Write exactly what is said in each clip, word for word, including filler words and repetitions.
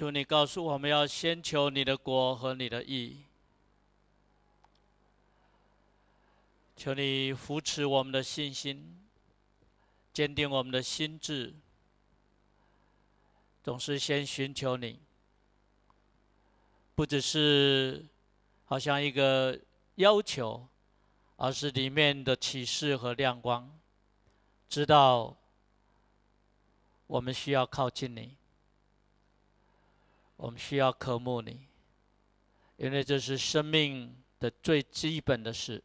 主，你告诉我们要先求你的国和你的义，求你扶持我们的信心，坚定我们的心志，总是先寻求你，不只是好像一个要求，而是里面的启示和亮光，知道我们需要靠近你，我们需要渴慕你，因为这是生命的最基本的事。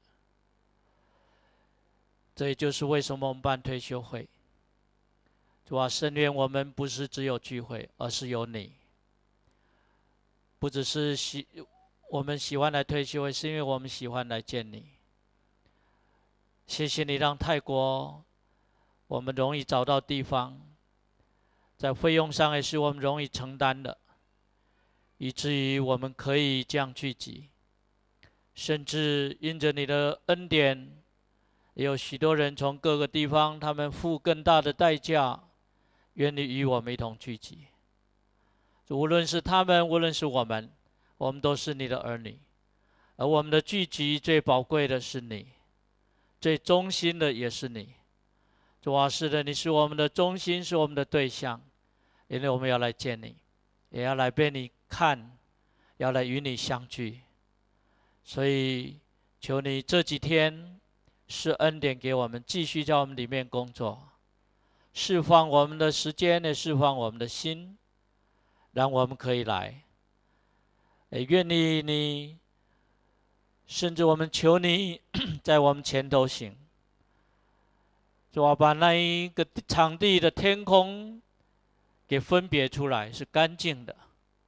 这也就是为什么我们办退休会。主啊，圣愿我们不是只有聚会，而是有你。不只是喜我们喜欢来退休会，是因为我们喜欢来见你。谢谢你让泰国我们容易找到地方，在费用上也是我们容易承担的，以至于我们可以这样聚集。甚至因着你的恩典，也有许多人从各个地方，他们付更大的代价，愿意与我们一同聚集。无论是他们，无论是我们，我们都是你的儿女，而我们的聚集最宝贵的是你，最忠心的也是你。主啊，是的，你是我们的中心，是我们的对象，因为我们要来见你，也要来被你看，要来与你相聚。所以求你这几天是恩典给我们，继续在我们里面工作，释放我们的时间，也释放我们的心，让我们可以来。也愿意你，甚至我们求你在我们前头行。主啊，把那一个场地的天空给分别出来，是干净的，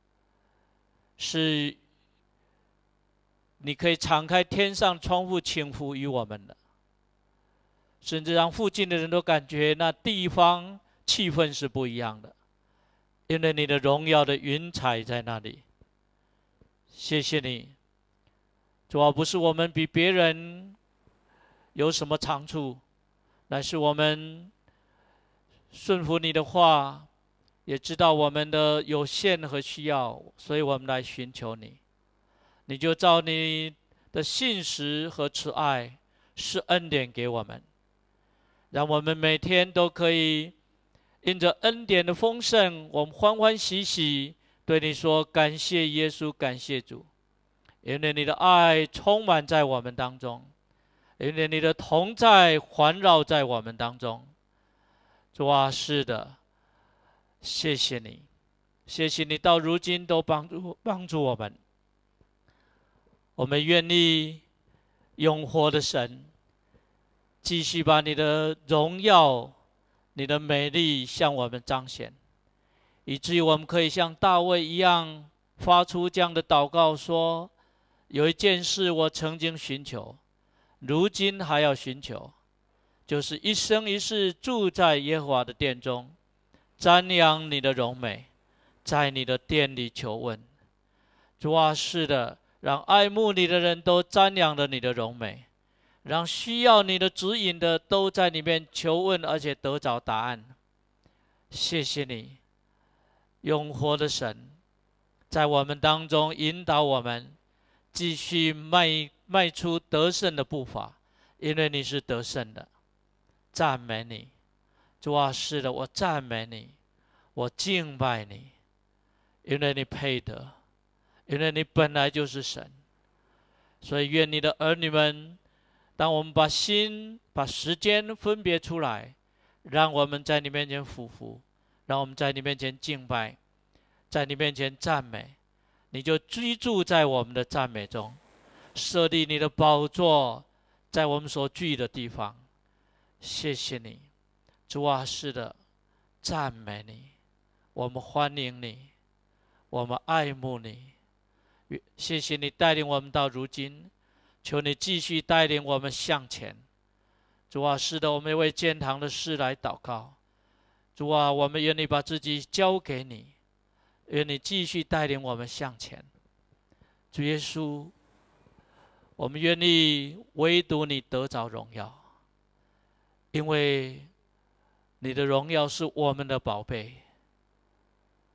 是你可以敞开天上窗户倾覆于我们的，甚至让附近的人都感觉那地方气氛是不一样的，因为你的荣耀的云彩在那里。谢谢你，主要不是我们比别人有什么长处，乃是我们顺服你的话，也知道我们的有限和需要，所以我们来寻求你。你就照你的信实和慈爱是恩典给我们，让我们每天都可以因着恩典的丰盛，我们欢欢喜喜对你说感谢耶稣，感谢主，因为你的爱充满在我们当中，因为你的同在环绕在我们当中。主啊，是的，谢谢你，谢谢你到如今都帮助帮助我们。我们愿意永活的神，继续把你的荣耀、你的美丽向我们彰显，以至于我们可以像大卫一样发出这样的祷告说：有一件事我曾经寻求，如今还要寻求，就是一生一世住在耶和华的殿中，瞻仰你的荣美，在你的殿里求问。主啊，是的，让爱慕你的人都瞻仰了你的荣美，让需要你的指引的都在里面求问，而且得着答案。谢谢你，永活的神，在我们当中引导我们，继续迈迈出得胜的步伐，因为你是得胜的。赞美你，主啊，是的，我赞美你，我敬拜你，因为你配得，因为你本来就是神。所以愿你的儿女们，当我们把心把时间分别出来，让我们在你面前俯伏，让我们在你面前敬拜，在你面前赞美，你就居住在我们的赞美中，设立你的宝座在我们所聚的地方。谢谢你，主啊，是的，赞美你，我们欢迎你，我们爱慕你。谢谢你带领我们到如今，求你继续带领我们向前。主啊，是的，我们为建堂的事来祷告。主啊，我们愿意把自己交给你，愿你继续带领我们向前。主耶稣，我们愿意唯独你得着荣耀，因为你的荣耀是我们的宝贝。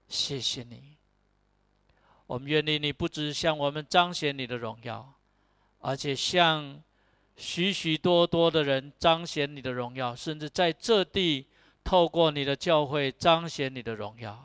谢谢你。我们愿意你不只向我们彰显你的荣耀，而且向许许多多的人彰显你的荣耀，甚至在这地透过你的教会彰显你的荣耀，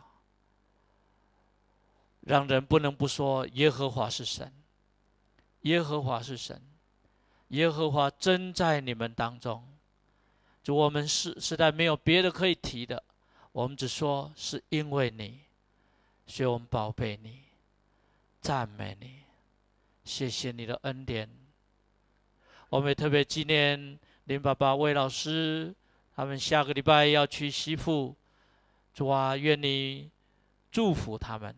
让人不能不说耶和华是神，耶和华是神，耶和华真在你们当中。主，我们是实在没有别的可以提的，我们只说是因为你，所以我们宝贝你，赞美你，谢谢你的恩典。我们也特别纪念林爸爸、魏老师，他们下个礼拜要去西富。主啊，愿你祝福他们。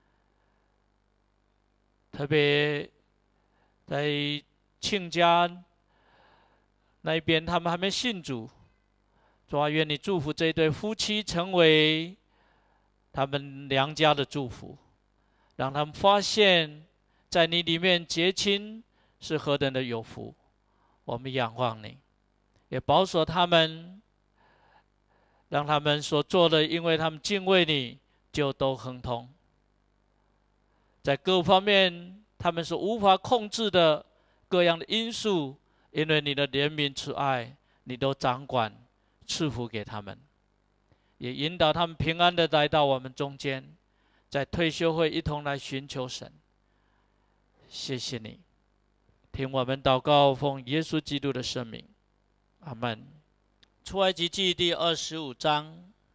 特别在亲家那一边，他们还没信主。主啊，愿你祝福这一对夫妻，成为他们娘家的祝福，让他们发现，在你里面结亲是何等的有福。我们仰望你，也保守他们，让他们所做的，因为他们敬畏你，就都亨通。在各方面，他们所无法控制的各样的因素，因为你的怜悯慈爱，你都掌管赐福给他们，也引导他们平安的来到我们中间，在退休会一同来寻求神。谢谢你，听我们祷告，奉耶稣基督的圣名，阿们。出埃及记第二十五章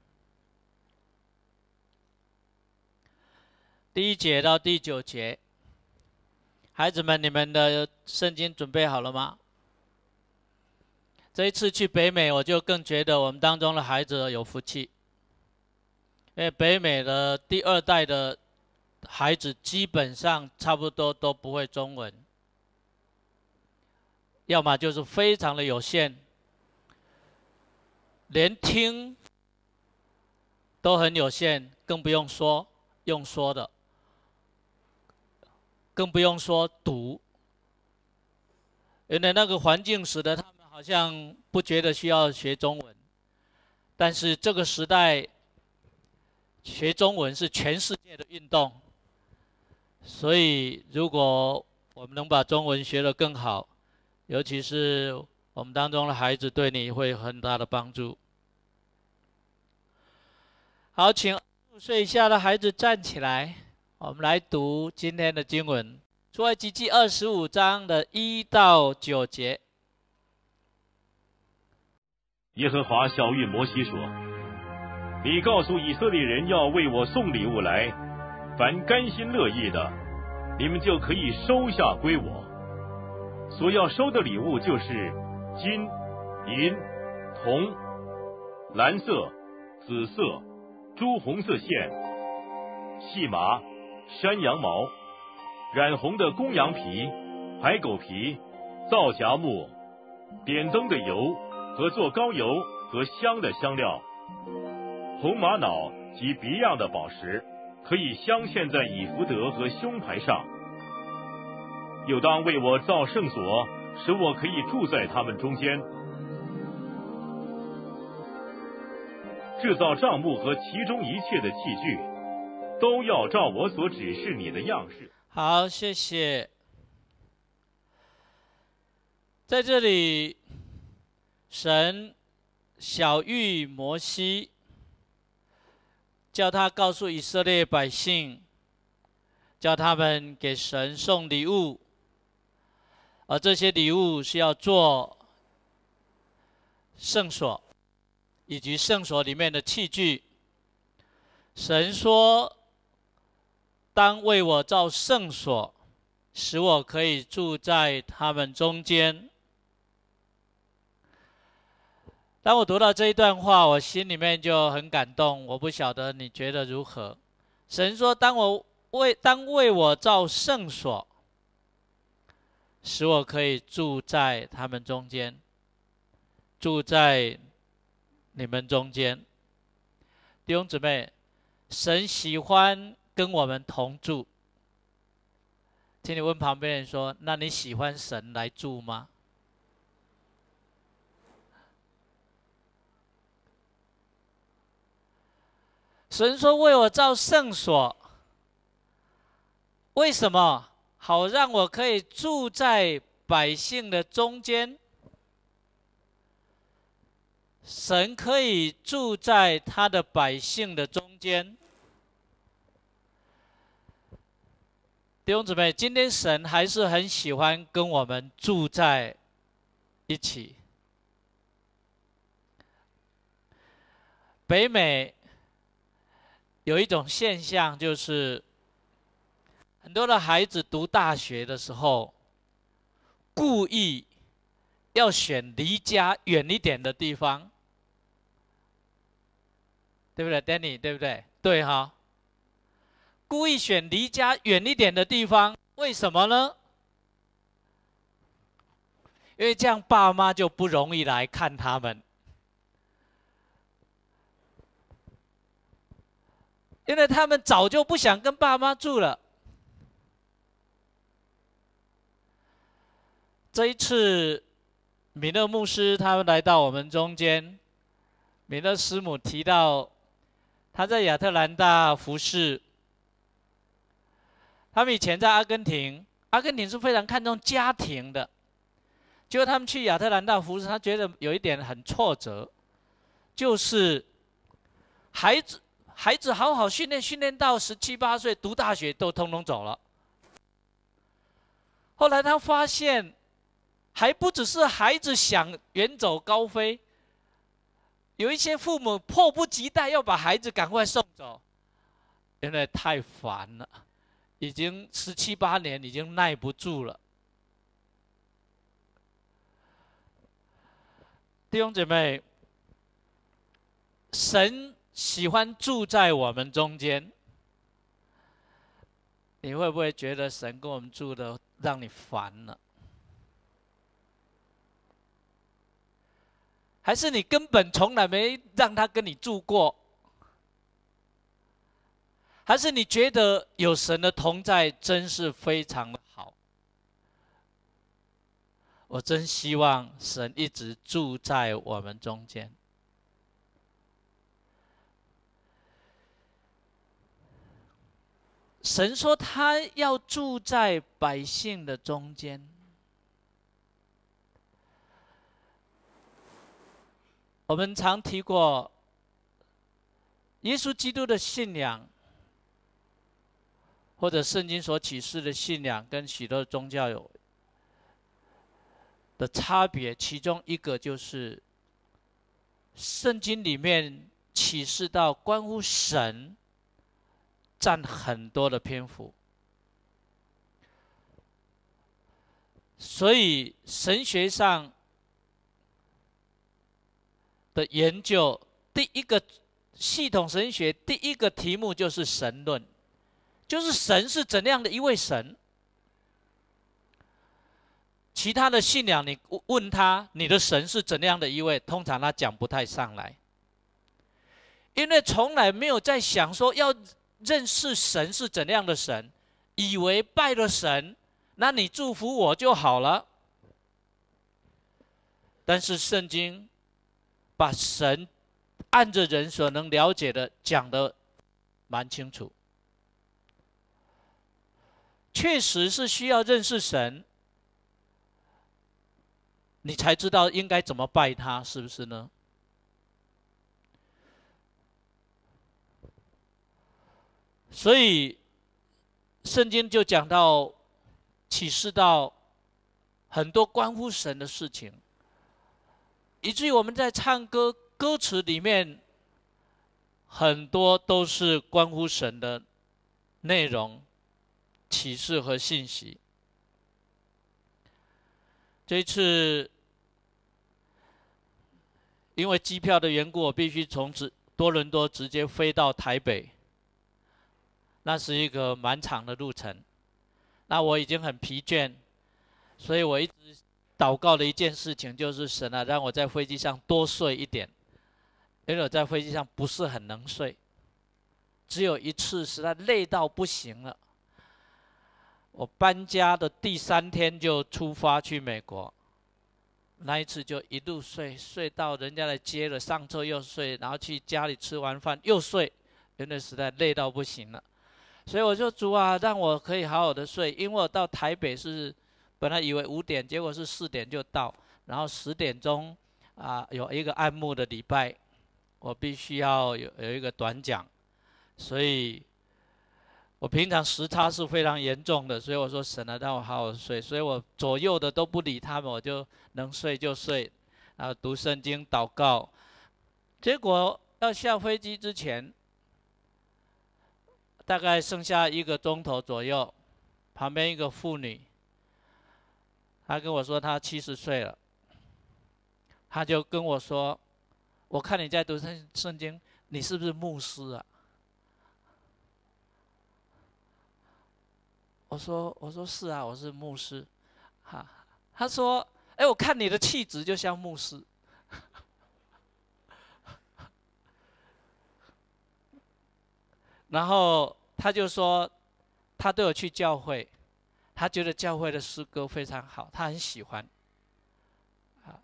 第一节到第九节，孩子们，你们的圣经准备好了吗？这一次去北美，我就更觉得我们当中的孩子有福气，因为北美的第二代的孩子基本上差不多都不会中文，要么就是非常的有限，连听都很有限，更不用说用说的，更不用说读。因为那个环境使得他们好像不觉得需要学中文，但是这个时代学中文是全世界的运动，所以如果我们能把中文学得更好，尤其是我们当中的孩子，对你会有很大的帮助。好，请五岁以下的孩子站起来，我们来读今天的经文，出埃及记二十五章的一到九节。 耶和华晓谕摩西说：“你告诉以色列人要为我送礼物来，凡甘心乐意的，你们就可以收下归我。所要收的礼物就是金、银、铜、蓝色、紫色、朱红色线、细麻、山羊毛、染红的公羊皮、海狗皮、皂荚木、点灯的油和做膏油和香的香料，红玛瑙及别样的宝石，可以镶嵌在以弗得和胸牌上。又当为我造圣所，使我可以住在他们中间。制造帐幕和其中一切的器具，都要照我所指示你的样式。” 好，谢谢。在这里，神晓谕摩西，叫他告诉以色列百姓，叫他们给神送礼物，而这些礼物是要做圣所以及圣所里面的器具。神说，当为我造圣所，使我可以住在他们中间。当我读到这一段话，我心里面就很感动，我不晓得你觉得如何。神说，当我为当为我造圣所，使我可以住在他们中间，住在你们中间。弟兄姊妹，神喜欢跟我们同住。请你问旁边人说，那你喜欢神来住吗？ 神说为我造圣所，为什么？好让我可以住在百姓的中间。神可以住在他的百姓的中间。弟兄姊妹，今天神还是很喜欢跟我们住在一起。北美有一种现象，就是很多的孩子读大学的时候，故意要选离家远一点的地方，对不对 ，Danny？ 对不对？对哈。故意选离家远一点的地方，为什么呢？因为这样爸妈就不容易来看他们。因为他们早就不想跟爸妈住了。这一次，米勒牧师他们来到我们中间，米勒师母提到他在亚特兰大服侍。他们以前在阿根廷，阿根廷是非常看重家庭的。结果他们去亚特兰大服侍，他觉得有一点很挫折，就是孩子孩子好好训练，训练到十七八岁读大学都通通走了。后来他发现，还不只是孩子想远走高飞，有一些父母迫不及待要把孩子赶快送走，因为太烦了。已经十七八年，已经耐不住了。弟兄姐妹，神喜欢住在我们中间，你会不会觉得神跟我们住的让你烦了？还是你根本从来没让他跟你住过？还是你觉得有神的同在真是非常的好？我真希望神一直住在我们中间。神说他要住在百姓的中间。我们常提过，耶稣基督的信仰，或者圣经所启示的信仰，跟许多宗教有的差别，其中一个就是圣经里面启示到关乎神占很多的篇幅，所以神学上的研究，第一个系统神学第一个题目就是神论，就是神是怎样的一位神。其他的信仰，你问他你的神是怎样的一位，通常他讲不太上来，因为从来没有在想说要认识神是怎样的神，以为拜了神，那你祝福我就好了。但是圣经把神按着人所能了解的讲得蛮清楚，确实是需要认识神，你才知道应该怎么拜他，是不是呢？所以圣经就讲到启示到很多关乎神的事情，以至于我们在唱歌歌词里面很多都是关乎神的内容、启示和信息。这一次因为机票的缘故，我必须从多伦多直接飞到台北，那是一个蛮长的路程。那我已经很疲倦，所以我一直祷告的一件事情就是神啊，让我在飞机上多睡一点，因为我在飞机上不是很能睡，只有一次实在累到不行了。我搬家的第三天就出发去美国，那一次就一路睡，睡到人家来接了，上车又睡，然后去家里吃完饭又睡， 原来实在累到不行了。所以我说主啊，让我可以好好的睡，因为我到台北是本来以为五点，结果是四点就到，然后十点钟啊有一个按牧的礼拜，我必须要有有一个短讲，所以我平常时差是非常严重的，所以我说神啊，让我好好睡，所以我左右的都不理他们，我就能睡就睡，然后读圣经祷告，结果要下飞机之前。大概剩下一个钟头左右，旁边一个妇女，她跟我说她七十岁了，她就跟我说：“我看你在读圣圣经，你是不是牧师啊？”我说：“我说是啊，我是牧师。”哈，她说：“哎，我看你的气质就像牧师。”然后他就说，他都有去教会，他觉得教会的诗歌非常好，他很喜欢。啊，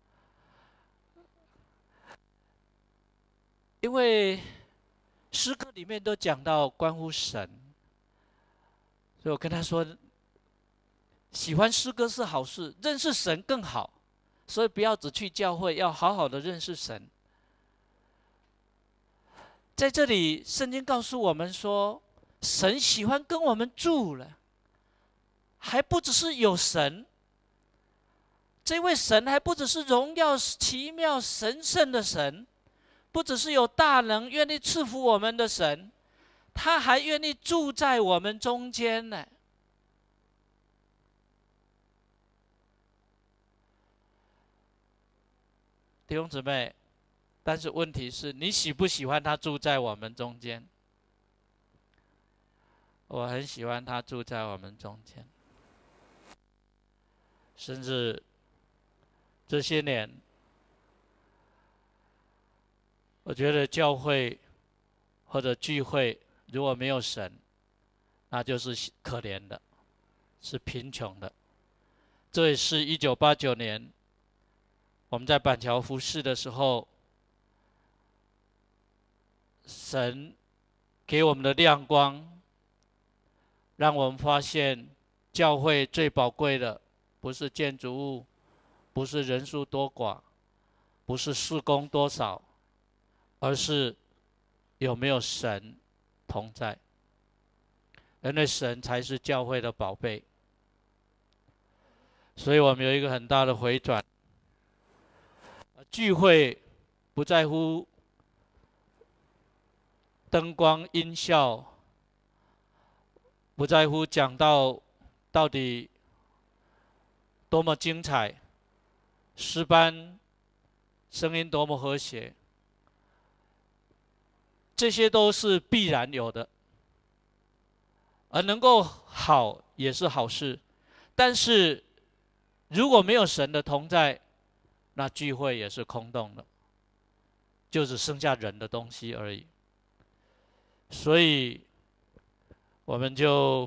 因为诗歌里面都讲到关乎神，所以我跟他说，喜欢诗歌是好事，认识神更好，所以不要只去教会，要好好的认识神。在这里，圣经告诉我们说，神喜欢跟我们住了，还不只是有神，这位神还不只是荣耀、奇妙、神圣的神，不只是有大能、愿意赐福我们的神，他还愿意住在我们中间呢。弟兄姊妹，但是问题是你喜不喜欢他住在我们中间？我很喜欢他住在我们中间，甚至这些年，我觉得教会或者聚会如果没有神，那就是可怜的，是贫穷的。这也是一九八九年我们在板桥服事的时候，神给我们的亮光，让我们发现教会最宝贵的不是建筑物，不是人数多寡，不是事工多少，而是有没有神同在。因为神才是教会的宝贝，所以我们有一个很大的回转。聚会不在乎灯光音效，不在乎讲道到底多么精彩，诗班声音多么和谐，这些都是必然有的，而能够好也是好事。但是如果没有神的同在，那聚会也是空洞的，就只剩下人的东西而已。所以我们就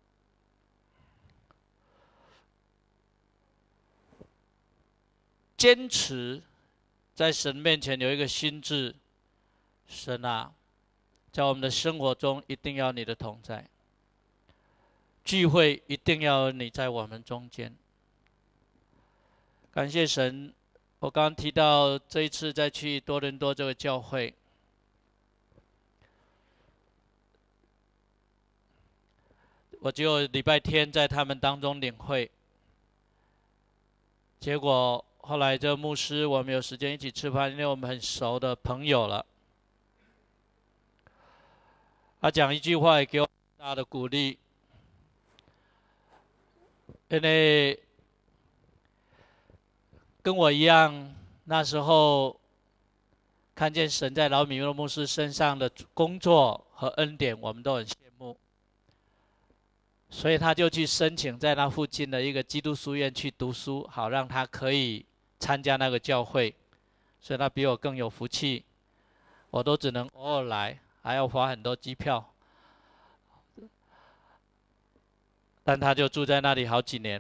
坚持在神面前有一个心志，神啊，在我们的生活中一定要你的同在，聚会一定要你在我们中间。感谢神，我刚刚提到这一次再去多伦多这个教会，我只有礼拜天在他们当中领会，结果后来这牧师我们有时间一起吃饭，因为我们很熟的朋友了。他讲一句话也给我很大的鼓励，因为跟我一样，那时候看见神在老米诺牧师身上的工作和恩典，我们都很羡慕，所以他就去申请在那附近的一个基督书院去读书，好让他可以参加那个教会，所以他比我更有福气，我都只能偶尔来，还要花很多机票，但他就住在那里好几年。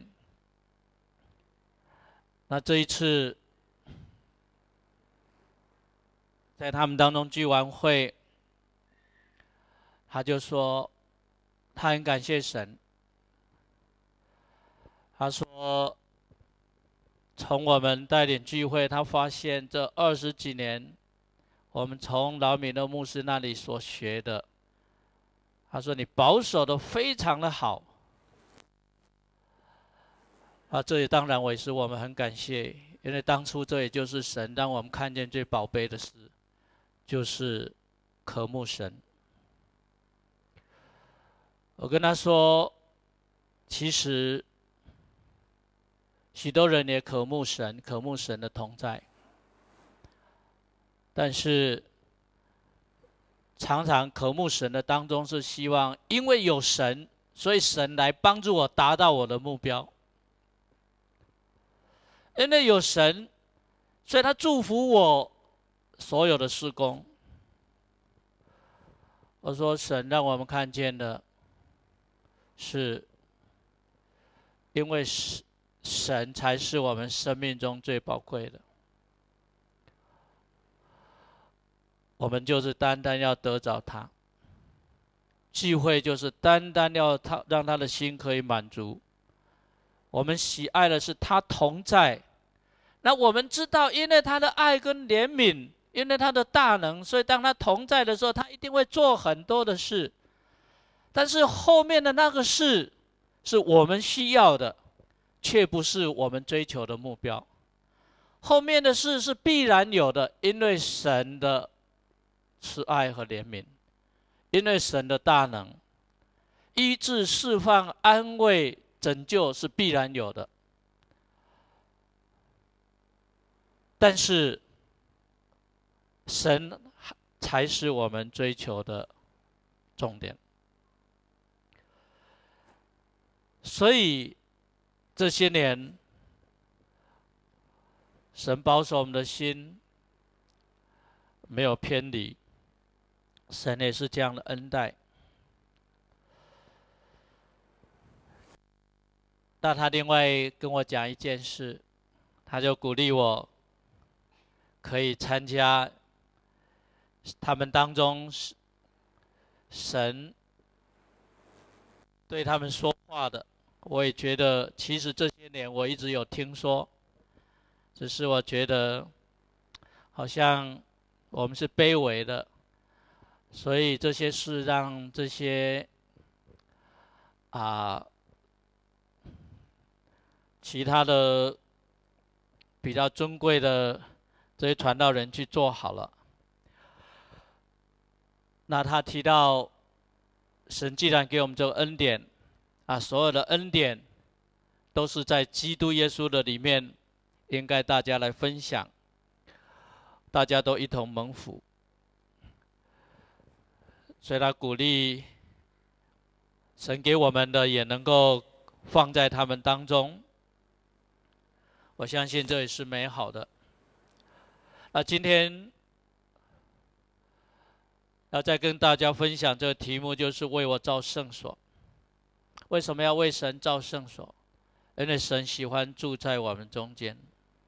那这一次在他们当中聚完会， 他就说他很感谢神。他说从我们带领聚会，他发现这二十几年我们从老米勒牧师那里所学的，他说你保守的非常的好。啊，这也当然我也是我们很感谢，因为当初这也就是神让我们看见最宝贝的事，就是渴慕神。我跟他说，其实许多人也渴慕神，渴慕神的同在，但是常常渴慕神的当中是希望，因为有神，所以神来帮助我达到我的目标。因为有神，所以他祝福我所有的事工。我说神让我们看见的是，因为神才是我们生命中最宝贵的，我们就是单单要得着他。聚会就是单单要他让他的心可以满足。我们喜爱的是他同在。那我们知道，因为他的爱跟怜悯，因为他的大能，所以当他同在的时候，他一定会做很多的事。但是后面的那个事，是我们需要的，却不是我们追求的目标。后面的事是必然有的，因为神的慈爱和怜悯，因为神的大能，医治、释放、安慰、拯救是必然有的。但是神才是我们追求的重点。所以这些年，神保守我们的心没有偏离，神也是这样的恩待。那他另外跟我讲一件事，他就鼓励我可以参加他们当中神对他们说话的。我也觉得其实这些年我一直有听说，只是我觉得好像我们是卑微的，所以这些事让这些啊其他的比较尊贵的这些传道人去做好了。那他提到，神既然给我们这个恩典，啊，所有的恩典都是在基督耶稣的里面，应该大家来分享，大家都一同蒙福。所以他鼓励神给我们的也能够放在他们当中，我相信这也是美好的。那今天要再跟大家分享这个题目，就是为我造圣所。为什么要为神造圣所？因为神喜欢住在我们中间。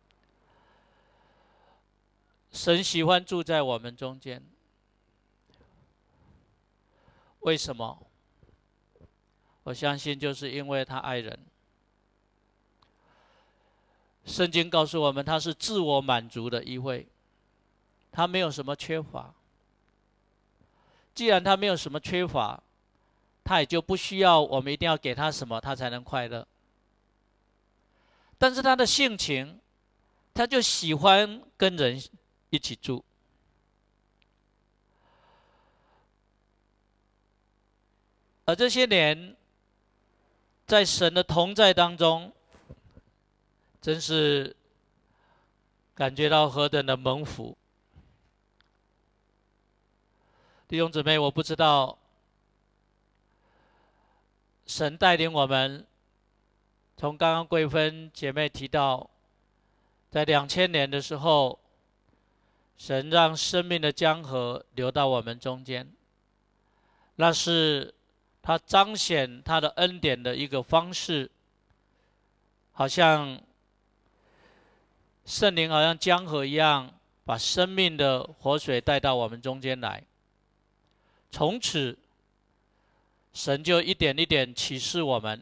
神喜欢住在我们中间。为什么？我相信就是因为他爱人。圣经告诉我们，他是自我满足的一位，他没有什么缺乏。既然他没有什么缺乏，他也就不需要我们一定要给他什么，他才能快乐。但是他的性情，他就喜欢跟人一起住。而这些年，在神的同在当中，真是感觉到何等的蒙福。弟兄姊妹，我不知道神带领我们，从刚刚桂芬姐妹提到，在两千年的时候，神让生命的江河流到我们中间，那是他彰显他的恩典的一个方式，好像圣灵好像江河一样，把生命的活水带到我们中间来。从此神就一点一点启示我们，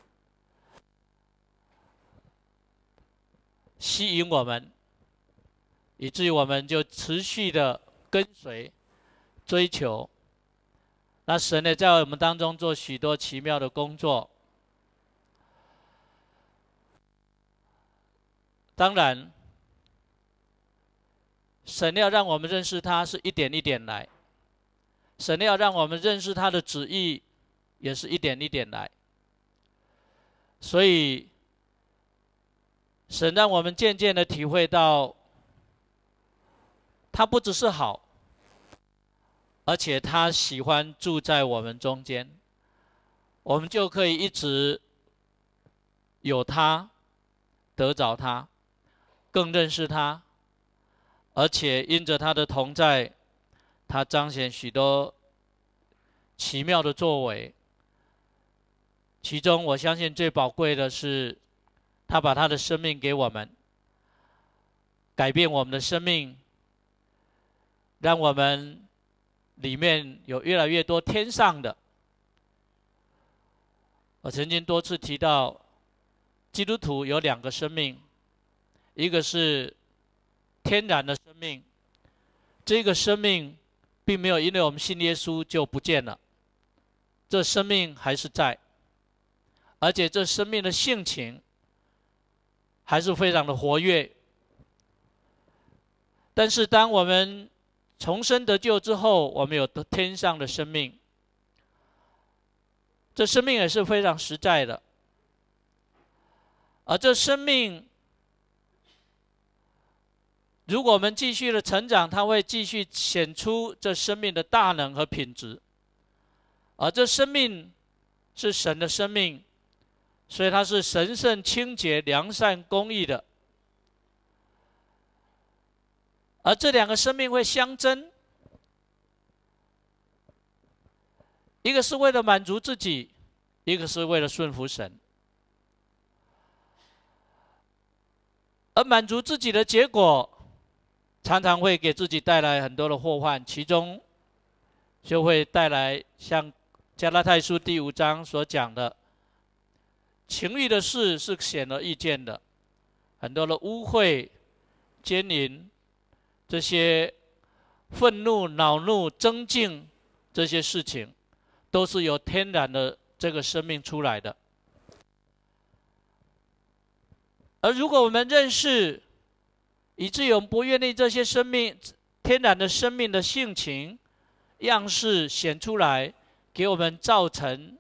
吸引我们，以至于我们就持续的跟随、追求。那神也在我们当中做许多奇妙的工作。当然，神要让我们认识他，是一点一点来；神要让我们认识他的旨意，也是一点一点来。所以，神让我们渐渐的体会到，他不只是好，而且他喜欢住在我们中间，我们就可以一直有他，得着他，更认识他，而且因着他的同在，他彰显许多奇妙的作为。其中我相信最宝贵的是，他把他的生命给我们，改变我们的生命，让我们里面有越来越多天上的。我曾经多次提到，基督徒有两个生命，一个是天然的生命，这个生命并没有因为我们信耶稣就不见了，这生命还是在，而且这生命的性情还是非常的活跃。但是当我们重生得救之后，我们有天上的生命，这生命也是非常实在的。而这生命，如果我们继续的成长，它会继续显出这生命的大能和品质。而这生命是神的生命，所以它是神圣、清洁、良善、公义的。而这两个生命会相争，一个是为了满足自己，一个是为了顺服神。而满足自己的结果，常常会给自己带来很多的祸患，其中就会带来像加拉太书第五章所讲的，情欲的事是显而易见的，很多的污秽、奸淫，这些愤怒、恼怒、争竞这些事情，都是由天然的这个生命出来的。而如果我们认识，以至于我们不愿意这些生命天然的生命的性情样式显出来，给我们造成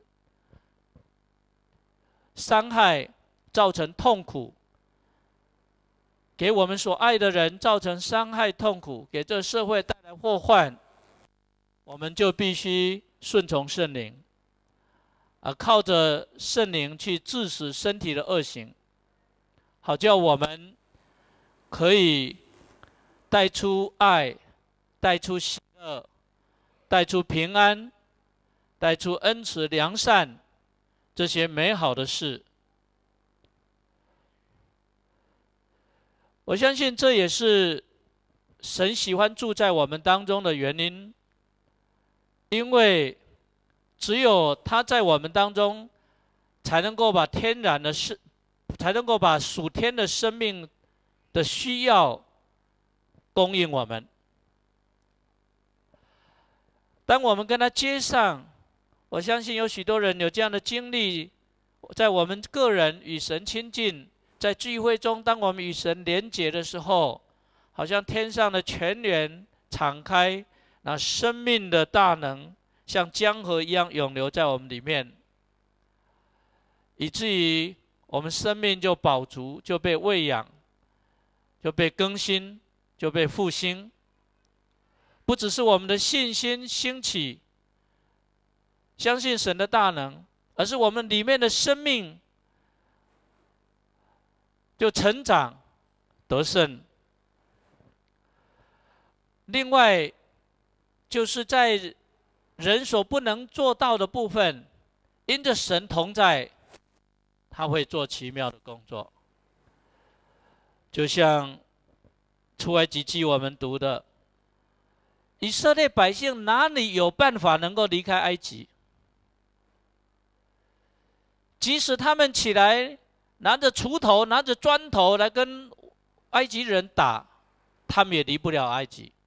伤害，造成痛苦，给我们所爱的人造成伤害痛苦，给这社会带来祸患，我们就必须顺从圣灵，啊，靠着圣灵去治死身体的恶行，好叫我们可以带出爱，带出喜乐，带出平安，带出恩慈、良善这些美好的事。我相信这也是神喜欢住在我们当中的原因，因为只有他在我们当中，才能够把天然的事，才能够把属天的生命的需要供应我们。当我们跟他接上，我相信有许多人有这样的经历，在我们个人与神亲近，在聚会中，当我们与神连结的时候，好像天上的泉源敞开，那生命的大能像江河一样涌流在我们里面，以至于我们生命就饱足，就被喂养，就被更新，就被复兴。不只是我们的信心兴起，相信神的大能，而是我们里面的生命就成长得胜。另外，就是在人所不能做到的部分，因着神同在，他会做奇妙的工作。就像出埃及记我们读的，以色列百姓哪里有办法能够离开埃及？ 即使他们起来拿着锄头、拿着砖头来跟埃及人打，他们也离不了埃及，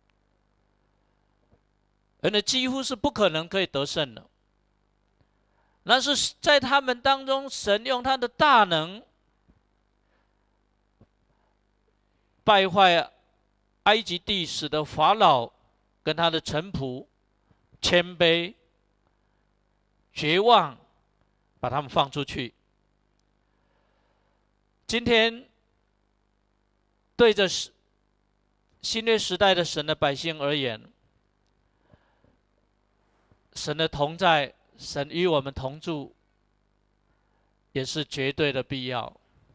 而那几乎是不可能可以得胜的。那是在他们当中，神用他的大能败坏埃及地，使得法老跟他的臣仆谦卑、绝望，把他们放出去。今天对着新约时代的神的百姓而言，神的同在，神与我们同住，也是绝对的必要。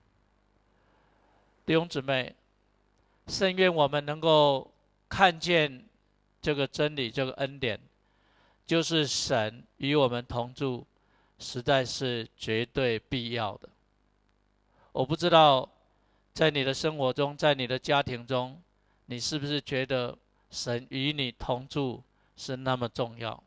弟兄姊妹，甚愿我们能够看见这个真理，这个恩典，就是神与我们同住，实在是绝对必要的。我不知道在你的生活中，在你的家庭中，你是不是觉得神与你同住是那么重要？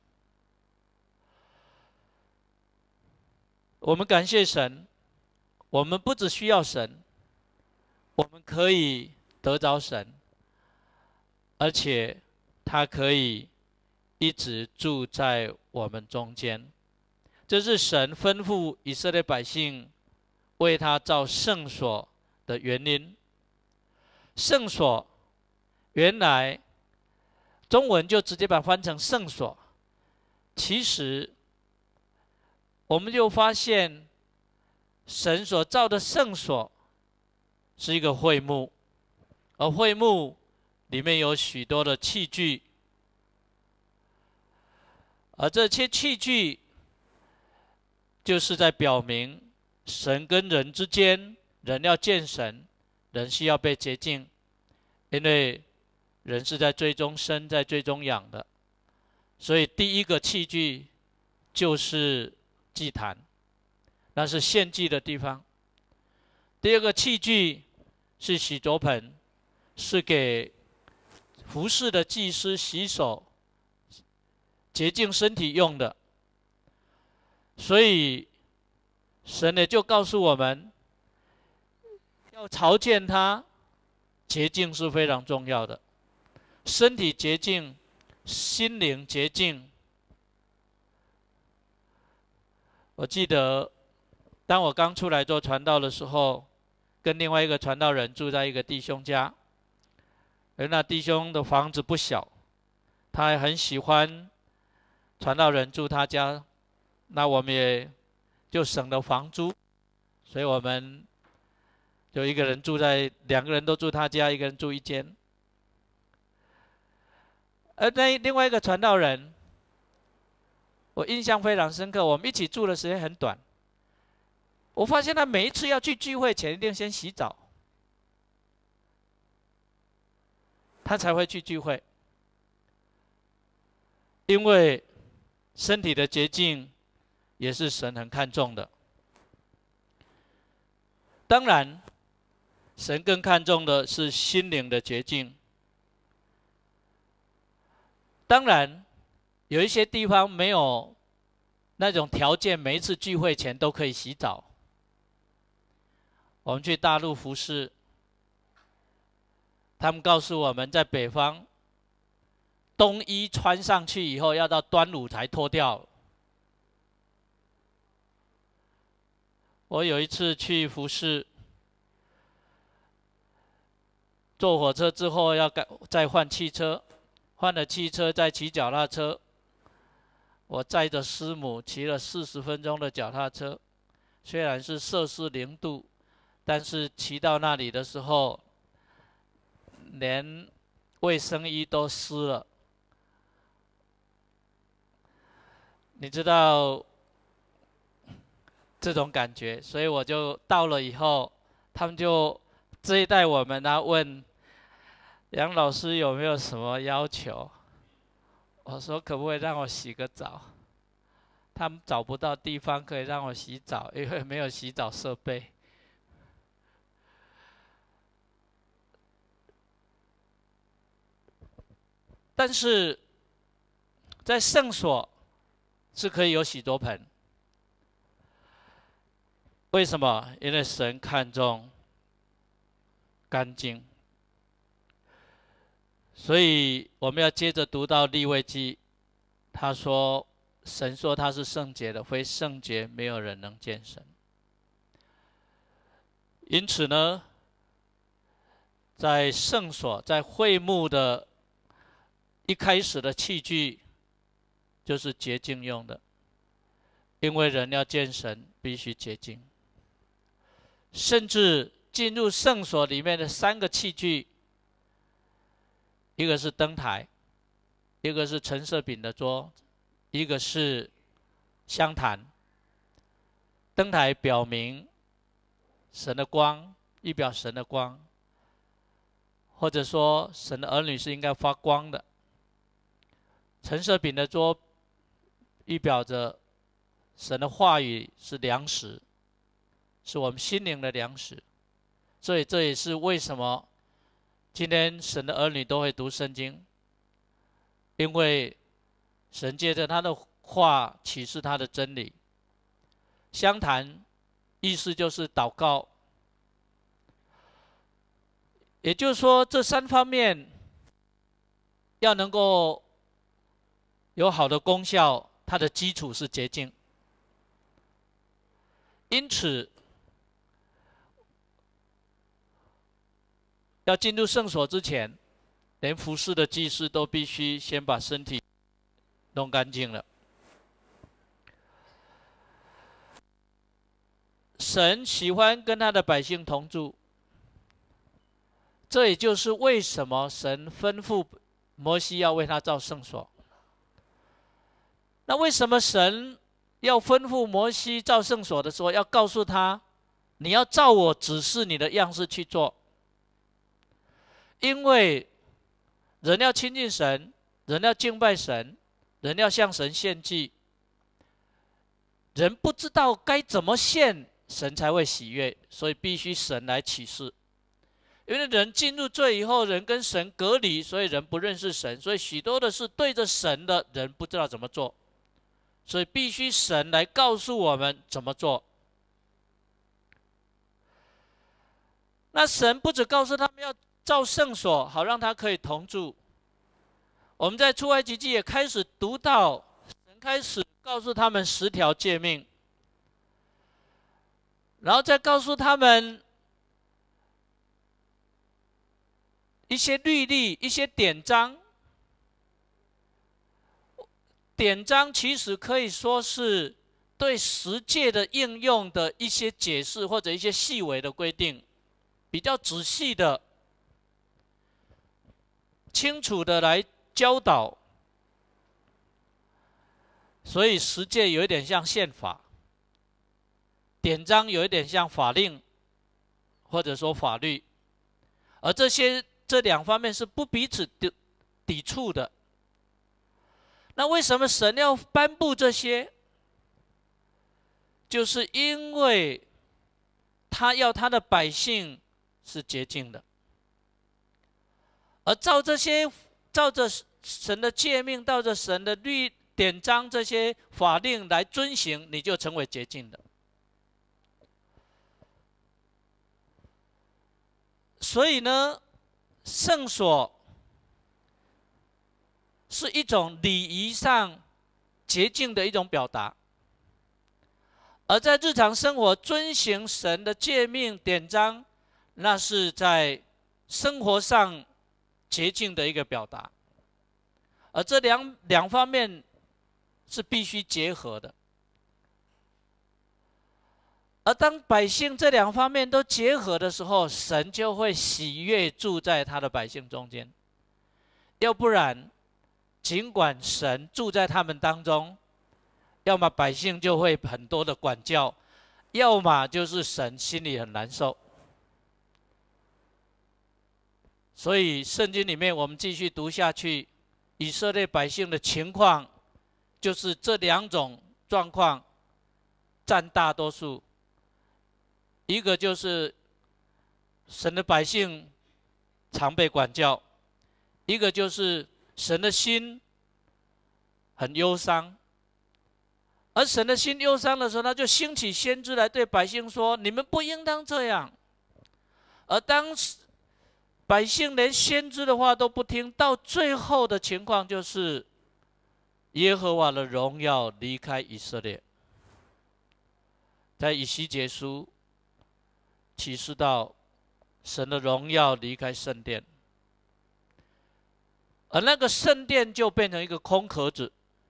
我们感谢神，我们不只需要神，我们可以得着神，而且他可以一直住在我们中间。这是神吩咐以色列百姓为他造圣所的原因。圣所原来中文就直接把它翻成圣所，其实我们就发现神所造的圣所是一个会幕，而会幕里面有许多的器具，而这些器具就是在表明神跟人之间，人要见神，人需要被洁净，因为人是在最终生，在最终养的。所以第一个器具就是祭坛，那是献祭的地方。第二个器具是洗濯盆，是给服侍的祭司洗手、洁净身体用的。所以神也就告诉我们，要朝见他，洁净是非常重要的。身体洁净，心灵洁净。我记得当我刚出来做传道的时候，跟另外一个传道人住在一个弟兄家，而那弟兄的房子不小，他还很喜欢传道人住他家，那我们也就省了房租，所以我们就一个人住在，两个人都住他家，一个人住一间。而那另外一个传道人，我印象非常深刻，我们一起住的时间很短。我发现他每一次要去聚会前，一定先洗澡，他才会去聚会。因为身体的洁净也是神很看重的。当然，神更看重的是心灵的洁净。当然，有一些地方没有那种条件，每一次聚会前都可以洗澡。我们去大陆服侍，他们告诉我们，在北方，冬衣穿上去以后，要到端午才脱掉。我有一次去服侍，坐火车之后要再换汽车，换了汽车再骑脚踏车。我载着师母骑了四十分钟的脚踏车，虽然是摄氏零度，但是骑到那里的时候，连卫生衣都湿了。你知道这种感觉，所以我就到了以后，他们就接待我们啊，问杨老师有没有什么要求。我说可不可以让我洗个澡？他们找不到地方可以让我洗澡，因为没有洗澡设备。但是在圣所是可以有洗濯盆， 为什么？因为神看重干净。所以我们要接着读到利未记，他说，神说他是圣洁的，非圣洁没有人能见神。因此呢，在圣所，在会幕的一开始的器具，就是洁净用的，因为人要见神，必须洁净。甚至进入圣所里面的三个器具，一个是灯台，一个是陈设饼的桌，一个是香坛。灯台表明神的光，预表神的光，或者说神的儿女是应该发光的。陈设饼的桌预表着神的话语是粮食，是我们心灵的粮食。所以这也是为什么今天神的儿女都会读圣经，因为神借着他的话启示他的真理。香坛意思就是祷告，也就是说这三方面要能够有好的功效，它的基础是洁净。因此要进入圣所之前，连服侍的祭司都必须先把身体弄干净了。神喜欢跟他的百姓同住，这也就是为什么神吩咐摩西要为他造圣所。那为什么神要吩咐摩西造圣所的时候，要告诉他，你要照我指示你的样式去做？因为人要亲近神，人要敬拜神，人要向神献祭，人不知道该怎么献，神才会喜悦，所以必须神来启示。因为人进入罪以后，人跟神隔离，所以人不认识神，所以许多的事对着神的人不知道怎么做，所以必须神来告诉我们怎么做。那神不只告诉他们要造圣所，好让他可以同住。我们在出埃及记也开始读到，神开始告诉他们十条诫命，然后再告诉他们一些律例、一些典章。典章其实可以说是对十诫的应用的一些解释，或者一些细微的规定，比较仔细的、清楚的来教导。所以十诫有一点像宪法，典章有一点像法令，或者说法律，而这些这两方面是不彼此抵触的。那为什么神要颁布这些？就是因为他要他的百姓是洁净的，而照这些照着神的诫命，照着神的律典章这些法令来遵行，你就成为洁净的。所以呢，圣所是一种礼仪上洁净的一种表达，而在日常生活遵行神的诫命典章，那是在生活上洁净的一个表达。而这两两方面是必须结合的。而当百姓这两方面都结合的时候，神就会喜悦住在他的百姓中间。要不然，尽管神住在他们当中，要么百姓就会很多的管教，要么就是神心里很难受。所以圣经里面我们继续读下去，以色列百姓的情况就是这两种状况占大多数。一个就是神的百姓常被管教，一个就是神的心很忧伤， 而神的心忧伤的时候，他就兴起先知来对百姓说：“你们不应当这样。”而当时百姓连先知的话都不听，到最后的情况就是耶和华的荣耀离开以色列。在以西结书启示到神的荣耀离开圣殿，而那个圣殿就变成一个空壳子。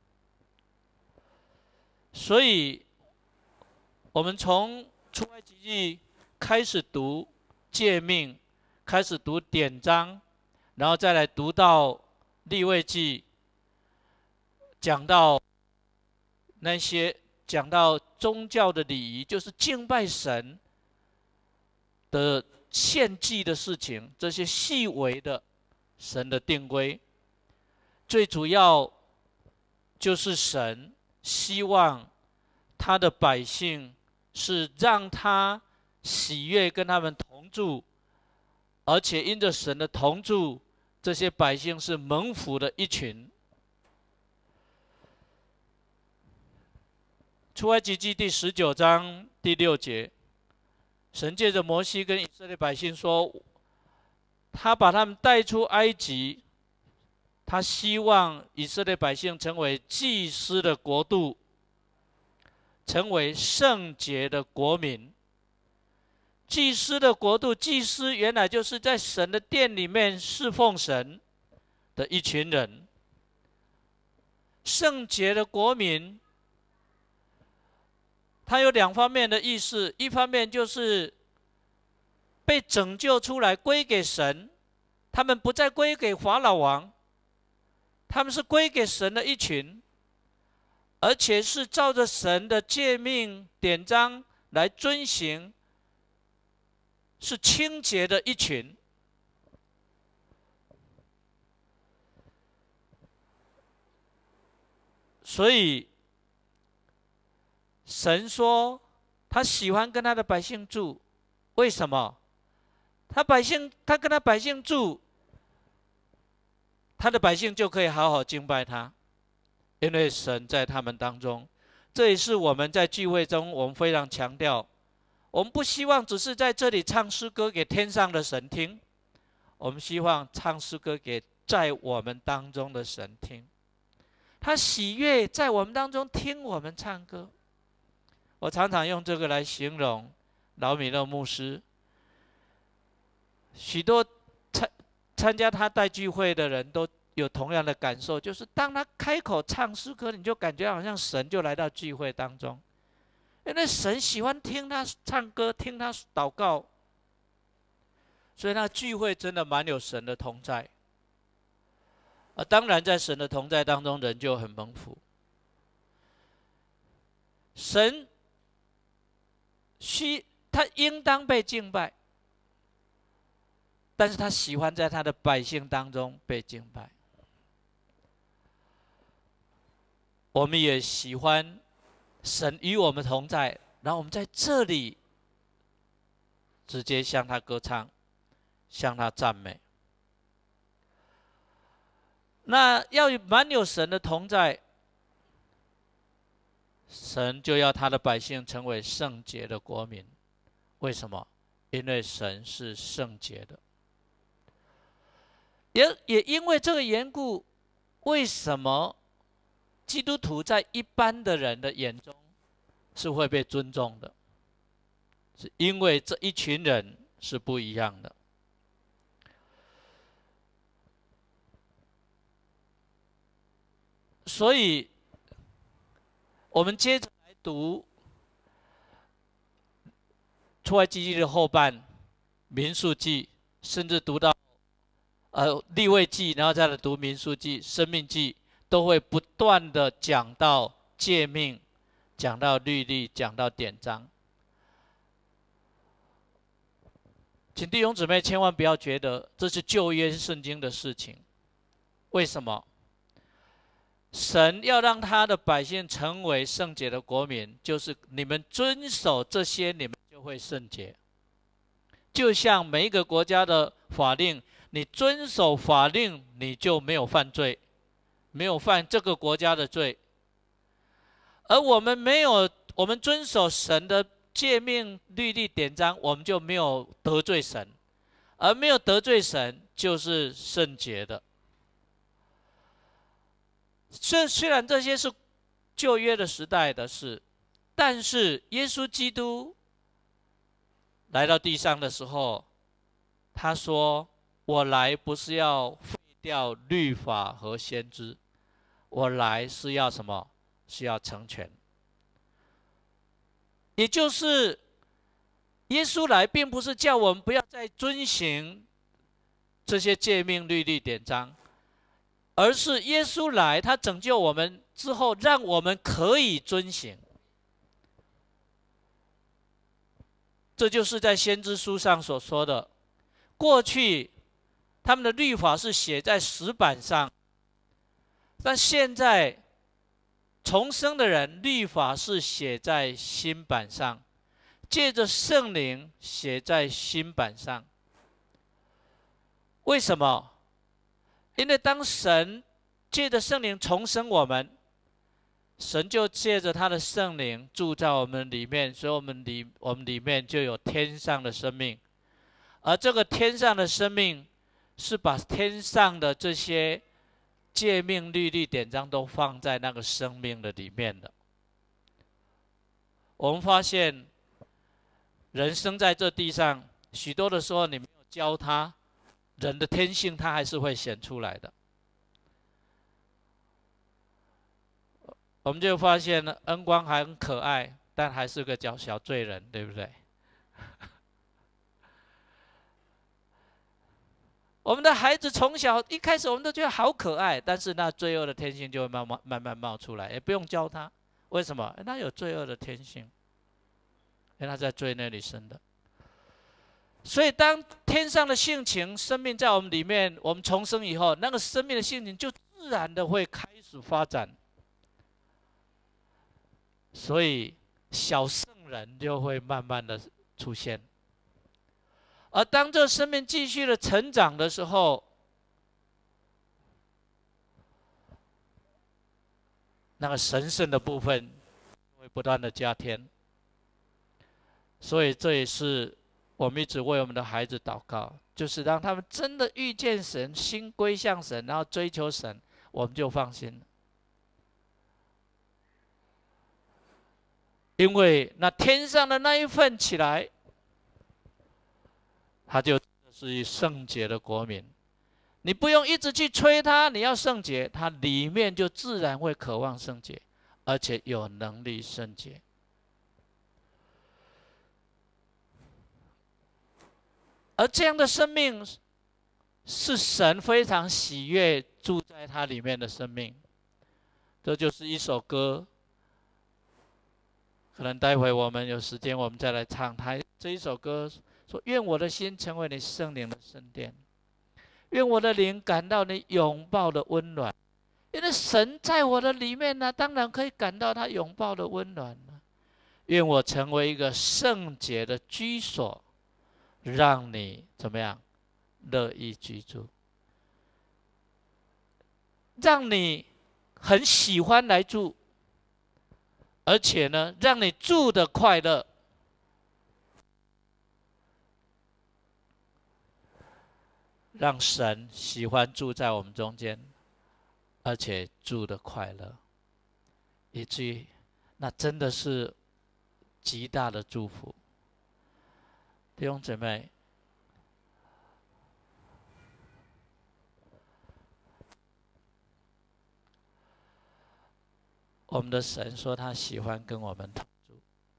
所以我们从出埃及记开始读诫命，开始读典章，然后再来读到利未记，讲到那些讲到宗教的礼仪，就是敬拜神的献祭的事情，这些细微的神的定规，最主要就是神希望他的百姓是让他喜悦跟他们同住，而且因着神的同住，这些百姓是蒙福的一群。出埃及记第十九章第六节，神借着摩西跟以色列百姓说，他把他们带出埃及，他希望以色列百姓成为祭司的国度，成为圣洁的国民。祭司的国度，祭司原来就是在神的殿里面侍奉神的一群人。圣洁的国民，它有两方面的意思，一方面就是被拯救出来归给神，他们不再归给法老王，他们是归给神的一群，而且是照着神的诫命典章来遵行，是清洁的一群。所以神说他喜欢跟他的百姓住，为什么？他百姓他跟他百姓住，他的百姓就可以好好敬拜他，因为神在他们当中。这也是我们在聚会中我们非常强调，我们不希望只是在这里唱诗歌给天上的神听，我们希望唱诗歌给在我们当中的神听。他喜悦在我们当中听我们唱歌。我常常用这个来形容老米勒牧师。许多参参加他带聚会的人都有同样的感受，就是当他开口唱诗歌，你就感觉好像神就来到聚会当中，因为神喜欢听他唱歌，听他祷告，所以那聚会真的蛮有神的同在。而当然，在神的同在当中，人就很蒙福。神需他应当被敬拜，但是他喜欢在他的百姓当中被敬拜。我们也喜欢神与我们同在，然后我们在这里直接向他歌唱，向他赞美。那要满有神的同在，神就要他的百姓成为圣洁的国民。为什么？因为神是圣洁的。也也因为这个缘故，为什么基督徒在一般的人的眼中是会被尊重的？是因为这一群人是不一样的。所以我们接着来读出埃及记的后半，民数记，甚至读到呃利未记，然后再来读民数记、生命记，都会不断的讲到诫命，讲到律例，讲到典章。请弟兄姊妹千万不要觉得这是旧约圣经的事情。为什么？神要让他的百姓成为圣洁的国民，就是你们遵守这些，你们就会圣洁。就像每一个国家的法令，你遵守法令，你就没有犯罪，没有犯这个国家的罪。 而我们没有，我们遵守神的诫命、律例、典章，我们就没有得罪神，而没有得罪神，就是圣洁的。虽虽然这些是旧约的时代的事，但是耶稣基督来到地上的时候，他说：“我来不是要废掉律法和先知，我来是要什么？是要成全。”也就是耶稣来，并不是叫我们不要再遵行这些诫命、律例、典章，而是耶稣来，他拯救我们之后，让我们可以遵行。这就是在先知书上所说的，过去他们的律法是写在石板上，但现在重生的人，律法是写在心板上，借着圣灵写在心板上。为什么？因为当神借着圣灵重生我们，神就借着他的圣灵住在我们里面，所以我们里我们里面就有天上的生命。而这个天上的生命，是把天上的这些诫命、律例、典章都放在那个生命的里面的。我们发现，人生在这地上，许多的时候你没有教他，人的天性他还是会显出来的。我们就发现了，恩光还很可爱，但还是个小小罪人，对不对？我们的孩子从小一开始，我们都觉得好可爱，但是那罪恶的天性就会慢慢慢慢冒出来，也不用教他。为什么？他有罪恶的天性，因为他在罪那里生的。所以，当天上的性情、生命在我们里面，我们重生以后，那个生命的性情就自然的会开始发展。所以，小圣人就会慢慢的出现。而当这生命继续的成长的时候，那个神圣的部分会不断的加添。所以这也是我们一直为我们的孩子祷告，就是让他们真的遇见神，心归向神，然后追求神，我们就放心了。因为那天上的那一份起来，他就是圣洁的国民。你不用一直去催他，你要圣洁，他里面就自然会渴望圣洁，而且有能力圣洁。而这样的生命，是神非常喜悦住在他里面的生命。这就是一首歌。可能待会我们有时间，我们再来唱他这一首歌，说：愿我的心成为你圣灵的圣殿，愿我的灵感到你拥抱的温暖。因为神在我的里面呢，当然可以感到他拥抱的温暖了。愿我成为一个圣洁的居所，让你怎么样乐意居住，让你很喜欢来住。而且呢，让你住的快乐，让神喜欢住在我们中间，而且住的快乐，以至于那真的是极大的祝福。弟兄姊妹，我们的神说他喜欢跟我们同住。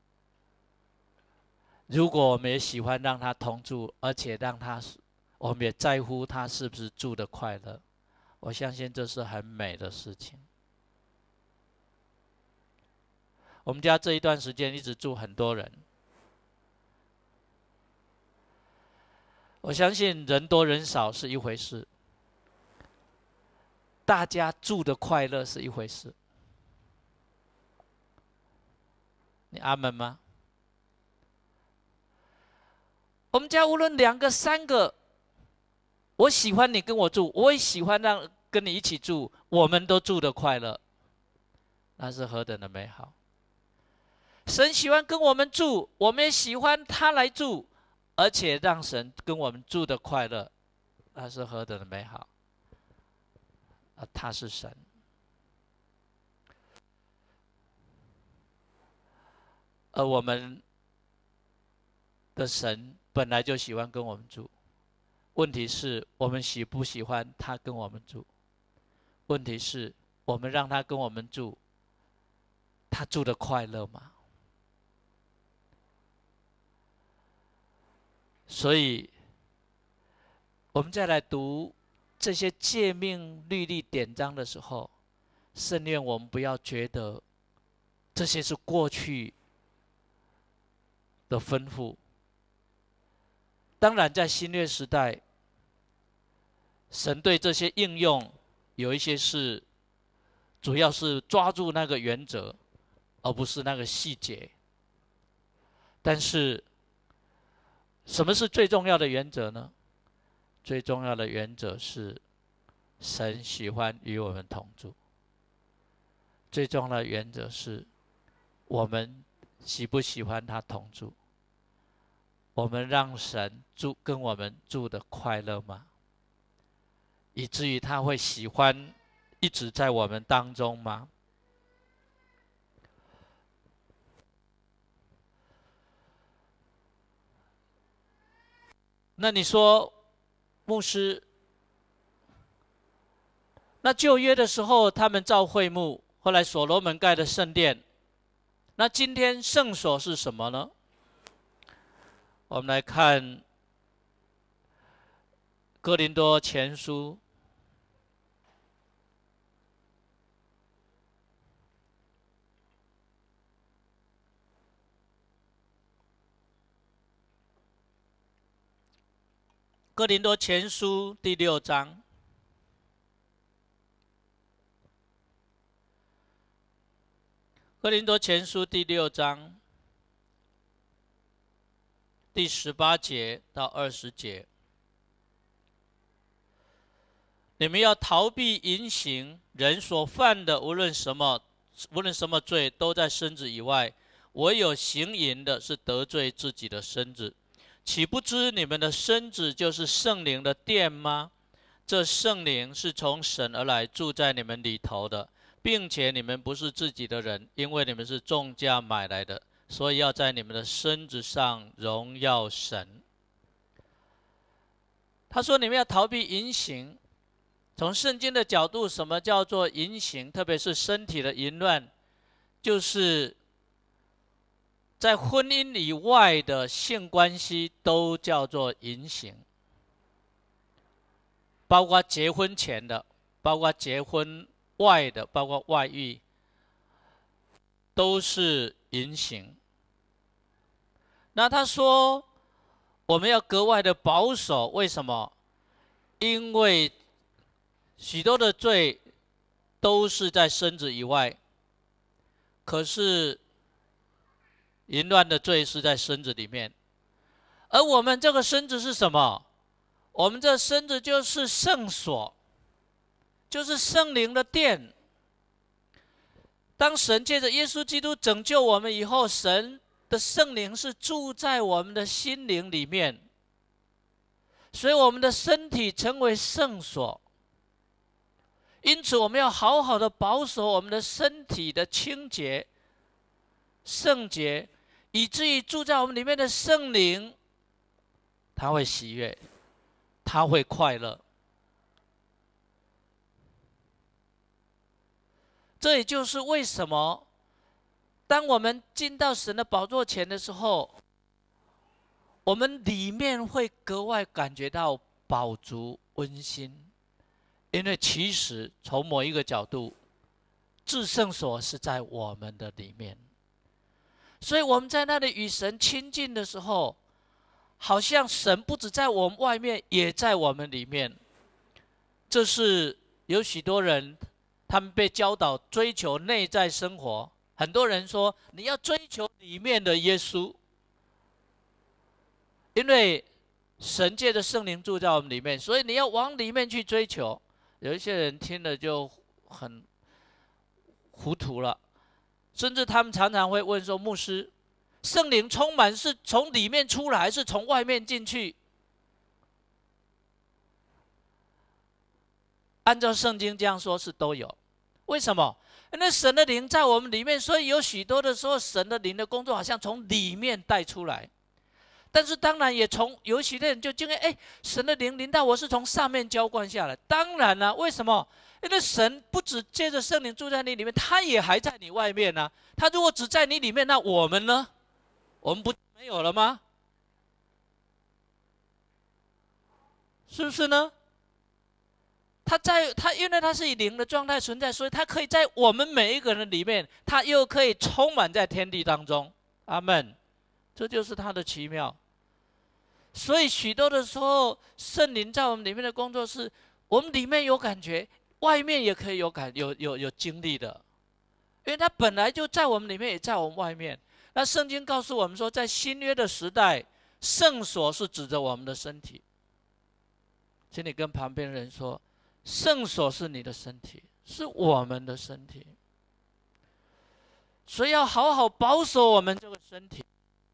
如果我们也喜欢让他同住，而且让他，我们也在乎他是不是住的快乐，我相信这是很美的事情。我们家这一段时间一直住很多人，我相信人多人少是一回事，大家住的快乐是一回事。你阿们吗？我们家无论两个三个，我喜欢你跟我住，我也喜欢让跟你一起住，我们都住得快乐。 那是何等的美好！神喜欢跟我们住，我们也喜欢他来住，而且让神跟我们住的快乐，那是何等的美好！啊，他是神。而我们的神本来就喜欢跟我们住，问题是我们喜不喜欢他跟我们住？问题是我们让他跟我们住，他住的快乐吗？所以，我们再来读这些诫命、律例、典章的时候，甚愿我们不要觉得这些是过去的吩咐。当然，在新约时代，神对这些应用有一些是，主要是抓住那个原则，而不是那个细节。但是，什么是最重要的原则呢？最重要的原则是，神喜欢与我们同住。最重要的原则是，我们喜不喜欢他同住？我们让神住跟我们住的快乐吗？以至于他会喜欢一直在我们当中吗？那你说，牧师，那旧约的时候他们造会幕，后来所罗门盖的圣殿，那今天圣所是什么呢？我们来看哥林多前书哥林多前书第六章，哥林多前书第六章第十八节到二十节，你们要逃避淫行，人所犯的无论什么，无论什么罪，都在身子以外；唯有行淫的，是得罪自己的身子。岂不知你们的身子就是圣灵的殿吗？这圣灵是从神而来，住在你们里头的，并且你们不是自己的人，因为你们是重价买来的，所以要在你们的身子上荣耀神。他说你们要逃避淫行。从圣经的角度，什么叫做淫行？特别是身体的淫乱，就是在婚姻以外的性关系都叫做淫行，包括结婚前的，包括结婚外的，包括外遇，都是淫行。那他说我们要格外的保守，为什么？因为许多的罪都是在身子以外，可是淫乱的罪是在身子里面。而我们这个身子是什么？我们这身子就是圣所，就是圣灵的殿。当神借着耶稣基督拯救我们以后，神的圣灵是住在我们的心灵里面，所以我们的身体成为圣所。因此我们要好好的保守我们的身体的清洁、圣洁，以至于住在我们里面的圣灵，他会喜悦，他会快乐。这也就是为什么当我们进到神的宝座前的时候，我们里面会格外感觉到饱足温馨。因为其实从某一个角度，至圣所是在我们的里面，所以我们在那里与神亲近的时候，好像神不止在我们外面，也在我们里面。这是有许多人他们被教导追求内在生活，很多人说你要追求里面的耶稣，因为神借着圣灵住在我们里面，所以你要往里面去追求。有一些人听了就很糊涂了甚至他们常常会问说：牧师，圣灵充满是从里面出来，还是从外面进去？按照圣经这样说，是都有。为什么？因为神的灵在我们里面，所以有许多的时候，神的灵的工作好像从里面带出来。但是当然也从有许多人就经验，哎，神的灵临到我是从上面浇灌下来。当然了、啊，为什么？因为神不只借着圣灵住在你里面，他也还在你外面呢、啊。他如果只在你里面，那我们呢？我们不没有了吗？是不是呢？他在他，因为他是以灵的状态存在，所以他可以在我们每一个人里面，他又可以充满在天地当中。阿们，这就是他的奇妙。所以许多的时候，圣灵在我们里面的工作是，我们里面有感觉，外面也可以有感有有有经历的，因为他本来就在我们里面，也在我们外面。那圣经告诉我们说，在新约的时代，圣所是指着我们的身体。请你跟旁边人说，圣所是你的身体，是我们的身体，所以要好好保守我们这个身体。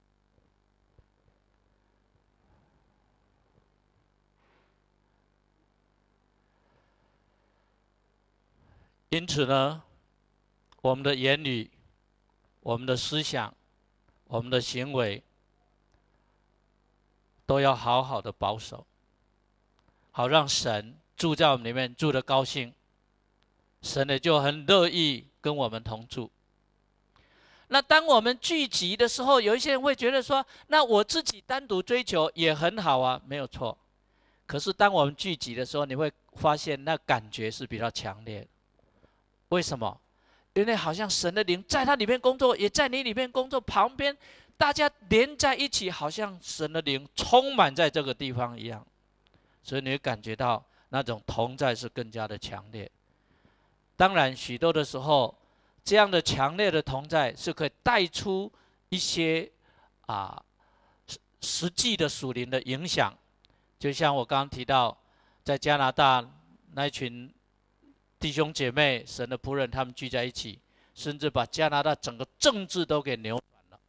因此呢，我们的言语、我们的思想、我们的行为，都要好好的保守，好让神住在我们里面，住得高兴，神也就很乐意跟我们同住。那当我们聚集的时候，有一些人会觉得说，那我自己单独追求也很好啊，没有错。可是当我们聚集的时候，你会发现那感觉是比较强烈的。为什么？因为好像神的灵在他里面工作，也在你里面工作，旁边大家连在一起，好像神的灵充满在这个地方一样，所以你会感觉到那种同在是更加的强烈。当然，许多的时候，这样的强烈的同在是可以带出一些啊实际的属灵的影响。就像我刚刚提到，在加拿大那一群弟兄姐妹、神的仆人，他们聚在一起，甚至把加拿大整个政治都给扭转了。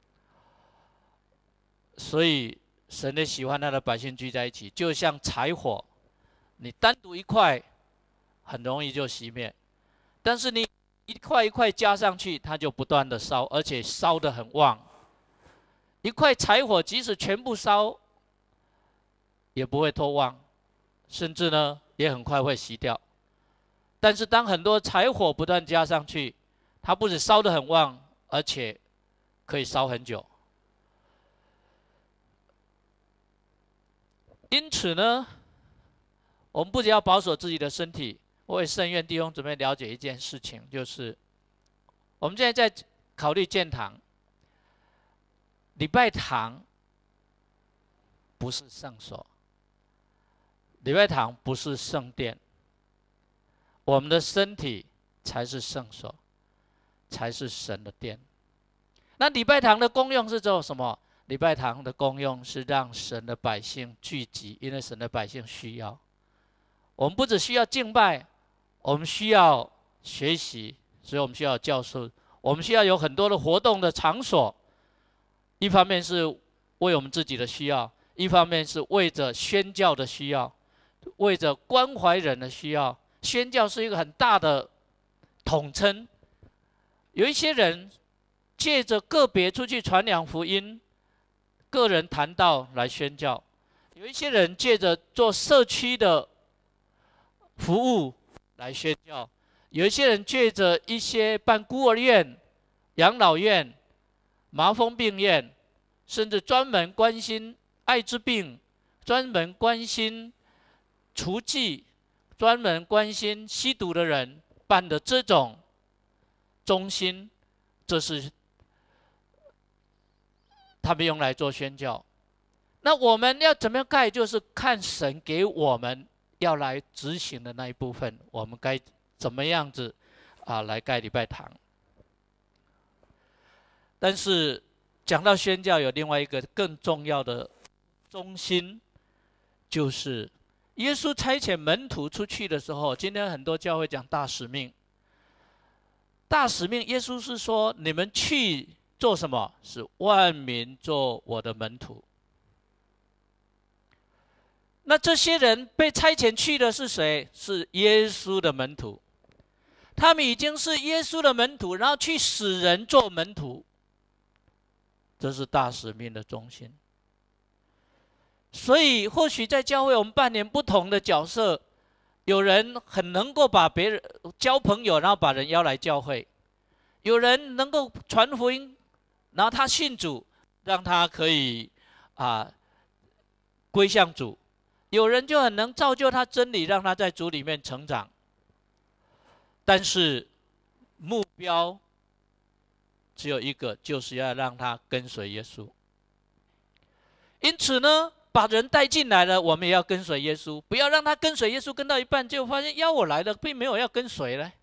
所以神也喜欢他的百姓聚在一起，就像柴火，你单独一块很容易就熄灭，但是你一块一块加上去，它就不断的烧，而且烧得很旺。一块柴火即使全部烧，也不会脱旺，甚至呢也很快会熄掉。但是当很多柴火不断加上去，它不止烧得很旺，而且可以烧很久。因此呢，我们不仅要保守自己的身体，我也甚愿弟兄姊妹了解一件事情，就是我们现在在考虑建堂，礼拜堂不是圣所，礼拜堂不是圣殿，我们的身体才是圣所，才是神的殿。那礼拜堂的功用是做什么？礼拜堂的功用是让神的百姓聚集，因为神的百姓需要。我们不只需要敬拜，我们需要学习，所以我们需要教授，我们需要有很多的活动的场所。一方面是为我们自己的需要，一方面是为着宣教的需要，为着关怀人的需要。宣教是一个很大的统称，有一些人借着个别出去传扬福音，个人谈道来宣教；有一些人借着做社区的服务来宣教；有一些人借着一些办孤儿院、养老院、麻风病院，甚至专门关心艾滋病、专门关心厨妓、专门关心吸毒的人办的这种中心，这是他们用来做宣教。那我们要怎么样盖？就是看神给我们要来执行的那一部分，我们该怎么样子啊来盖礼拜堂？但是讲到宣教，有另外一个更重要的中心，就是耶稣差遣门徒出去的时候，今天很多教会讲大使命。 大使命，耶稣是说你们去做什么？是万民做我的门徒。那这些人被差遣去的是谁？是耶稣的门徒。他们已经是耶稣的门徒，然后去使人做门徒，这是大使命的中心。所以，或许在教会我们扮演不同的角色，有人很能够把别人交朋友，然后把人邀来教会；有人能够传福音，然后他信主，让他可以啊归向主；有人就很能造就他真理，让他在主里面成长。但是目标只有一个，就是要让他跟随耶稣。因此呢，把人带进来了，我们也要跟随耶稣，不要让他跟随耶稣跟到一半，就发现邀我来了，并没有要跟随了。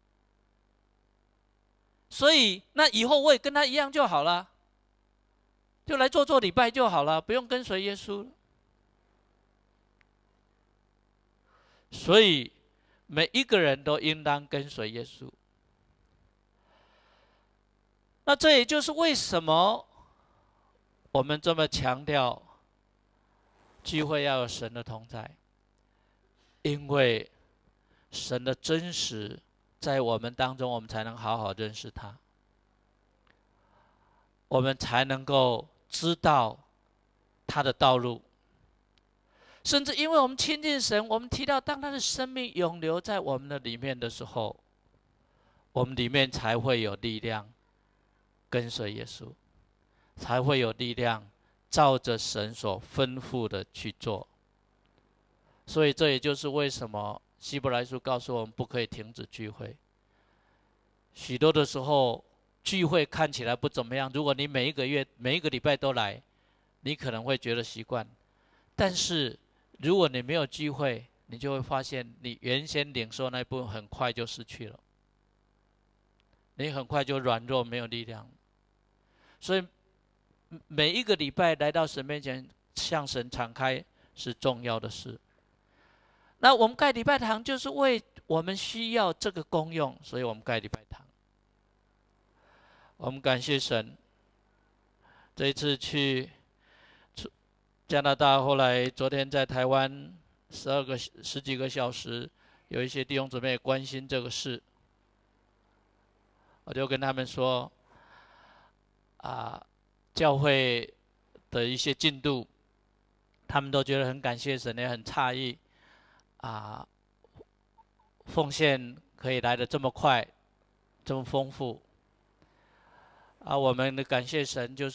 所以那以后我也跟他一样就好了，就来做做礼拜就好了，不用跟随耶稣。所以每一个人都应当跟随耶稣。那这也就是为什么我们这么强调聚会要有神的同在，因为神的真实在我们当中，我们才能好好认识他，我们才能够知道他的道路。甚至因为我们亲近神，我们提到当他的生命永留在我们的里面的时候，我们里面才会有力量跟随耶稣，才会有力量照着神所吩咐的去做。所以这也就是为什么希伯来书告诉我们不可以停止聚会。许多的时候聚会看起来不怎么样，如果你每一个月每一个礼拜都来，你可能会觉得习惯。但是如果你没有聚会，你就会发现你原先领受那一部分很快就失去了，你很快就软弱没有力量。所以每一个礼拜来到神面前向神敞开是重要的事。那我们盖礼拜堂就是为我们需要这个功用，所以我们盖礼拜堂。我们感谢神，这一次去加拿大，后来昨天在台湾十二个十几个小时，有一些弟兄姊妹关心这个事，我就跟他们说，啊，教会的一些进度，他们都觉得很感谢神，也很诧异，啊，奉献可以来得这么快，这么丰富，啊，我们的感谢神就是。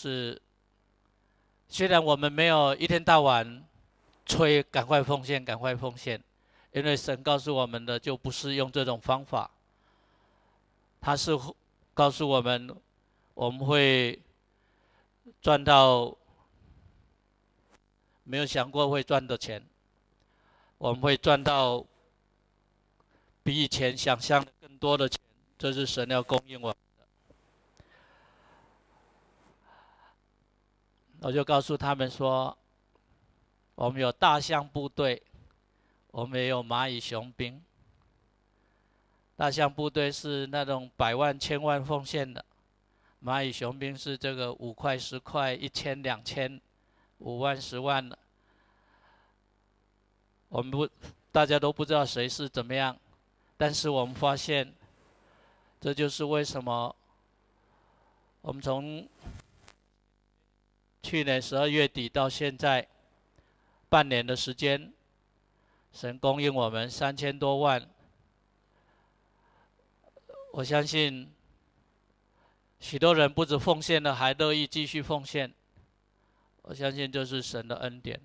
虽然我们没有一天到晚催赶快奉献，赶快奉献，因为神告诉我们的就不是用这种方法，他是告诉我们，我们会赚到没有想过会赚的钱，我们会赚到比以前想象的更多的钱，这是神要供应我们。我就告诉他们说，我们有大象部队，我们也有蚂蚁雄兵。大象部队是那种百万、千万奉献的，蚂蚁雄兵是这个五块、十块、一千、两千、五万、十万的。我们不，大家都不知道谁是怎么样，但是我们发现，这就是为什么我们从去年十二月底到现在半年的时间，神供应我们三千多万。我相信许多人不止奉献了，还乐意继续奉献。我相信这是神的恩典。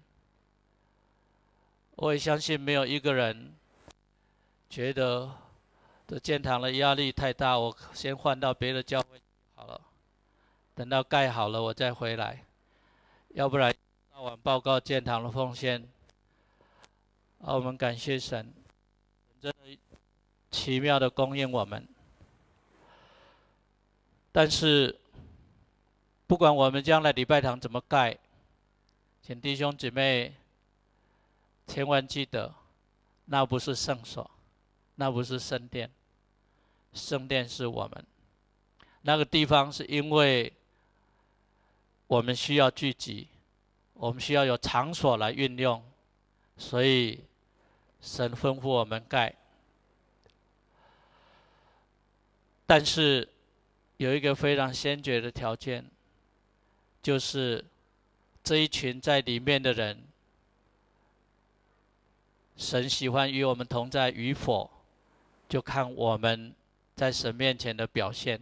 我也相信没有一个人觉得这建堂的压力太大，我先换到别的教会好了，等到盖好了我再回来。要不然到晚报告建堂的奉献，啊，我们感谢神，真的奇妙的供应我们。但是不管我们将来礼拜堂怎么盖，请弟兄姊妹千万记得，那不是圣所，那不是圣殿， 圣殿是我们，那个地方是因为我们需要聚集，我们需要有场所来运用，所以神吩咐我们盖。但是有一个非常先决的条件，就是这一群在里面的人，神喜欢与我们同在与否，就看我们在神面前的表现。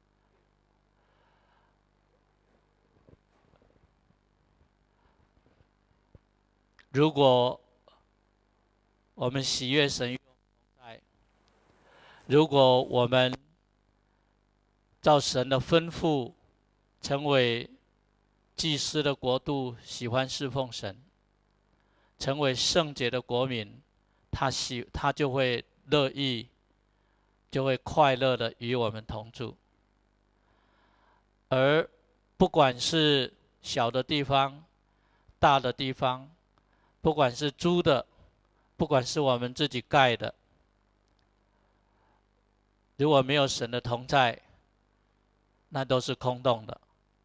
如果我们喜悦神与我们同在，如果我们照神的吩咐，成为祭司的国度，喜欢侍奉神，成为圣洁的国民，他喜他就会乐意，就会快乐的与我们同住。而不管是小的地方、大的地方，不管是租的，不管是我们自己盖的，如果没有神的同在，那都是空洞的。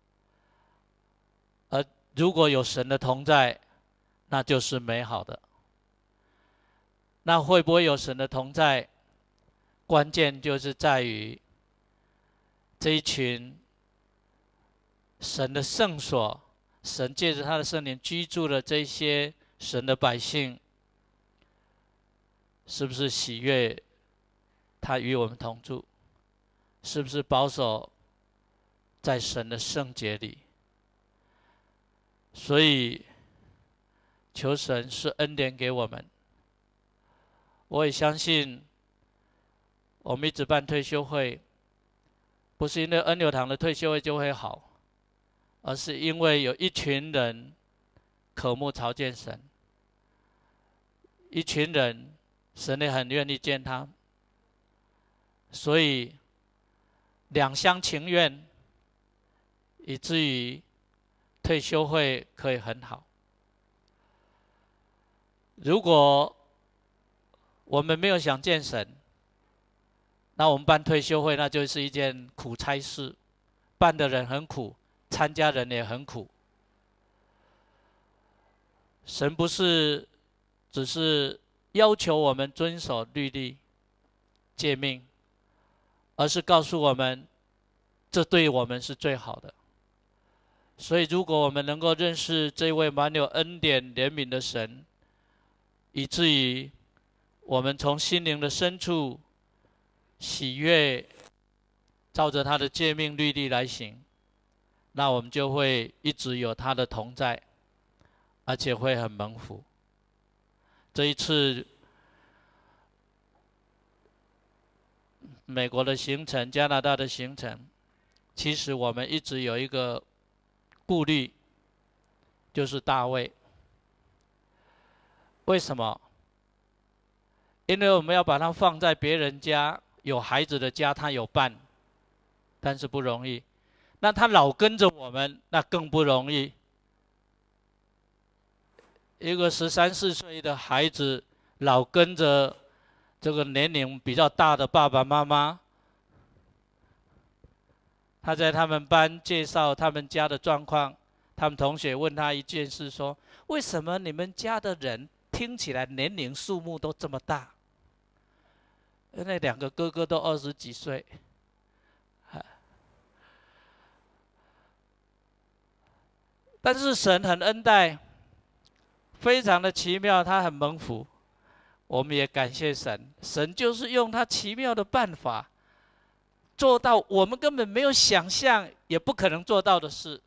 而如果有神的同在，那就是美好的。那会不会有神的同在？关键就是在于这一群神的圣所，神借着他的圣灵居住的这些神的百姓，是不是喜悦他与我们同住？是不是保守在神的圣洁里？所以求神是恩典给我们。我也相信，我们一直办退休会，不是因为恩流堂的退休会就会好，而是因为有一群人渴慕朝见神，一群人神也很愿意见他，所以两厢情愿，以至于退休会可以很好。如果我们没有想见神，那我们办退休会那就是一件苦差事，办的人很苦，参加人也很苦。神不是只是要求我们遵守律例诫命，而是告诉我们这对我们是最好的。所以如果我们能够认识这位满有恩典怜悯的神，以至于我们从心灵的深处喜悦照着他的诫命律例来行，那我们就会一直有他的同在，而且会很蒙福。这一次美国的行程、加拿大的行程，其实我们一直有一个顾虑，就是大卫。为什么？因为我们要把他放在别人家，有孩子的家，他有伴，但是不容易。那他老跟着我们，那更不容易。一个十三四岁的孩子，老跟着这个年龄比较大的爸爸妈妈，他在他们班介绍他们家的状况，他们同学问他一件事说：为什么你们家的人听起来年龄数目都这么大？那两个哥哥都二十几岁，但是神很恩待，非常的奇妙，他很蒙福。我们也感谢神，神就是用他奇妙的办法，做到我们根本没有想象，也不可能做到的事。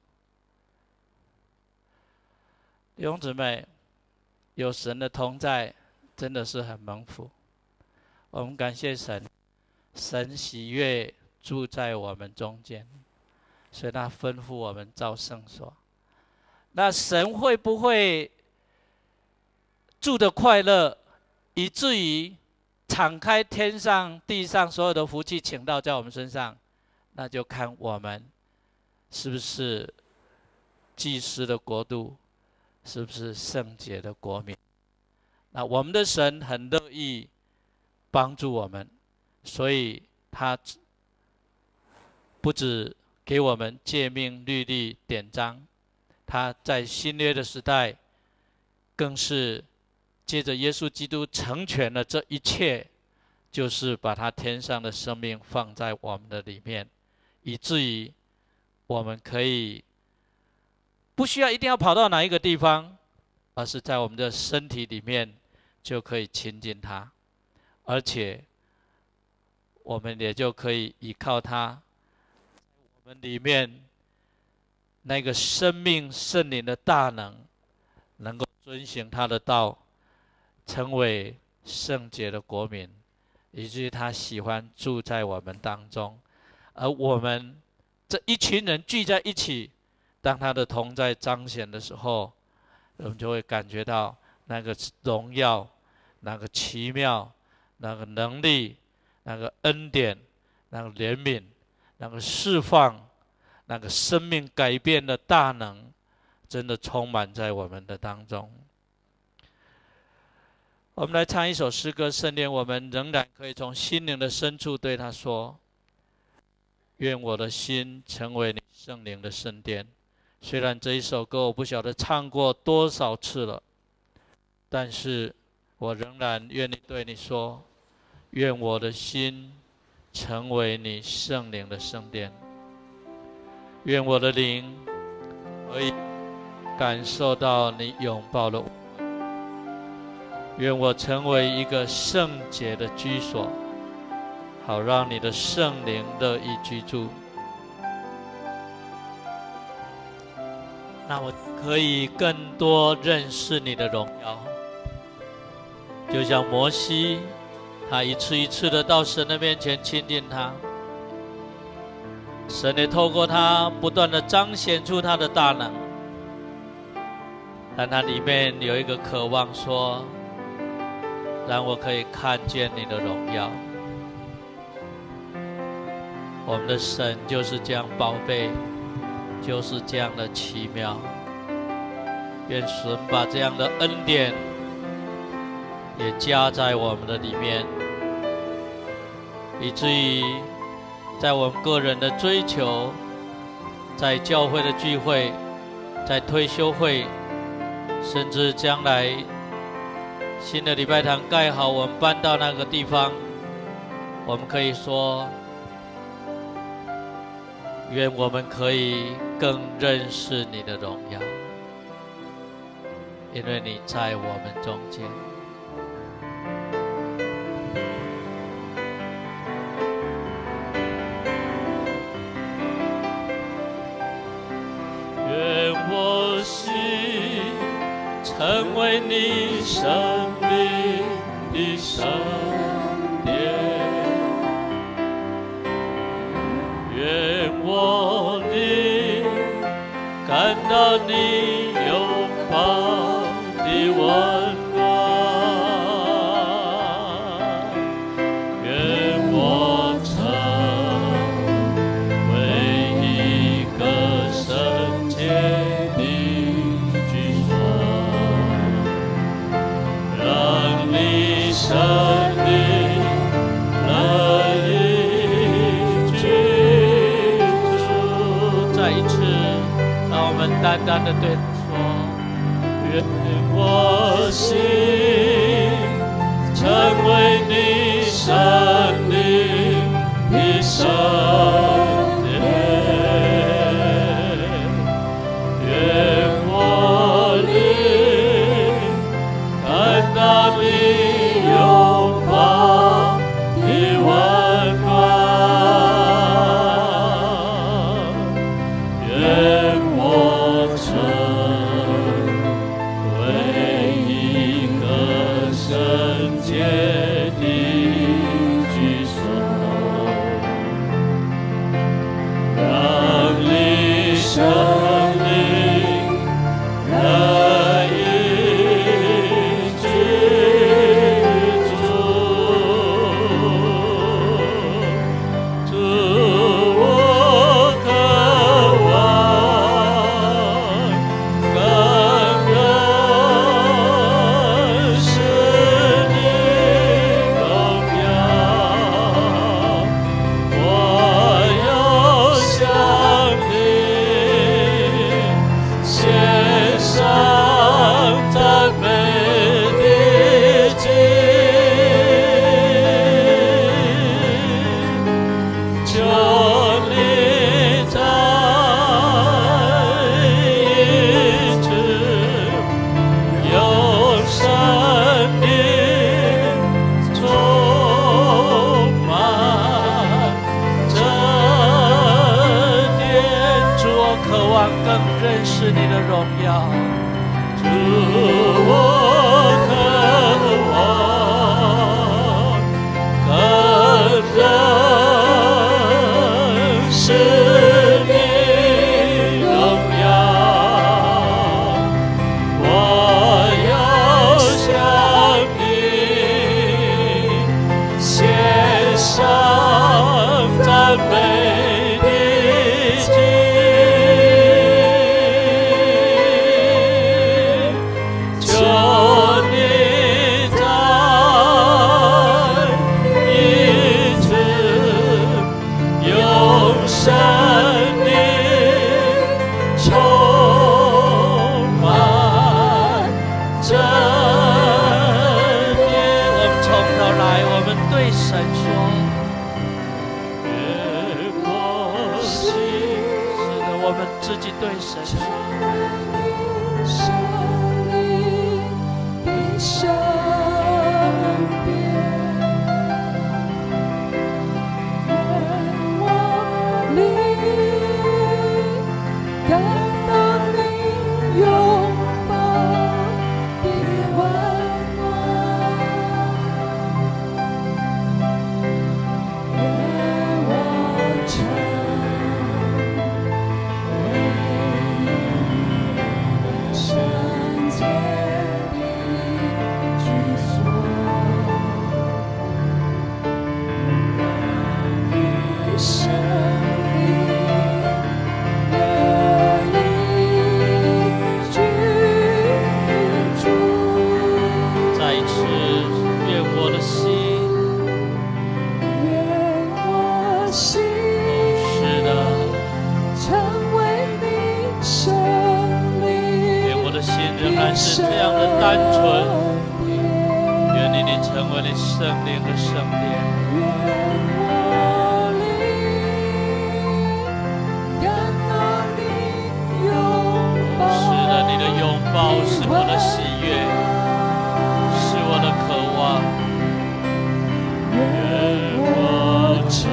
弟兄姊妹，有神的同在，真的是很蒙福。我们感谢神，神喜悦住在我们中间，所以他吩咐我们造圣所。那神会不会住得快乐，以至于敞开天上地上所有的福气倾倒在我们身上？那就看我们是不是祭司的国度，是不是圣洁的国民。那我们的神很乐意帮助我们，所以他不止给我们诫命、律例、典章，他在新约的时代，更是借着耶稣基督成全了这一切，就是把他天上的生命放在我们的里面，以至于我们可以不需要一定要跑到哪一个地方，而是在我们的身体里面就可以亲近他，而且我们也就可以依靠他，我们里面那个生命圣灵的大能，能够遵行他的道，成为圣洁的国民，以至于他喜欢住在我们当中，而我们这一群人聚在一起，当他的同在彰显的时候，我们就会感觉到那个荣耀、那个奇妙、那个能力、那个恩典、那个怜悯、那个释放、那个生命改变的大能，真的充满在我们的当中。我们来唱一首诗歌，圣灵，我们仍然可以从心灵的深处对他说：愿我的心成为你圣灵的圣殿。虽然这一首歌我不晓得唱过多少次了，但是我仍然愿意对你说：愿我的心成为你圣灵的圣殿。愿我的灵可以感受到你拥抱了我。愿我成为一个圣洁的居所，好让你的圣灵乐意居住。那我可以更多认识你的荣耀，就像摩西，他一次一次的到神的面前亲近他，神也透过他不断的彰显出他的大能，但他里面有一个渴望说，让我可以看见你的荣耀。我们的神就是这样宝贝，就是这样的奇妙。愿神把这样的恩典也加在我们的里面，以至于在我们个人的追求，在教会的聚会，在退休会，甚至将来新的礼拜堂盖好，我们搬到那个地方，我们可以说，愿我们可以更认识你的荣耀，因为你在我们中间。愿我心成为你生命的圣殿，愿我灵感到你拥抱的温暖，愿我成为一个圣洁的居所，让你生命乐意居住。再一次，让我们单单的对他说：愿我心成为你生命的圣殿，愿我灵感到你拥抱的温暖，愿我成为一己对神说。 生命的身边，愿我灵感到你拥抱的温暖，愿我成圣洁的居所，让你生命乐意居住。 再一次，愿我的心， 愿我心是的， 成为你生命。 愿我的心仍然是这样的单纯。愿你能成为你圣灵的圣殿。 愿我灵感到你拥抱。 是的，你的拥抱是我的喜悦，是我的渴望。 愿我成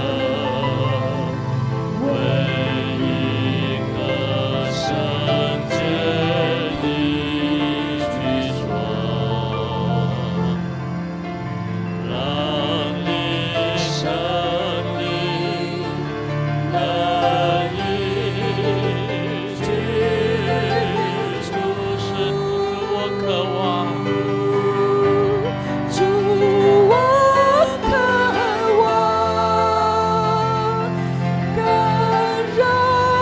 为一个圣洁的居所，让你生命乐意居住，是我渴望。 主，我渴望更让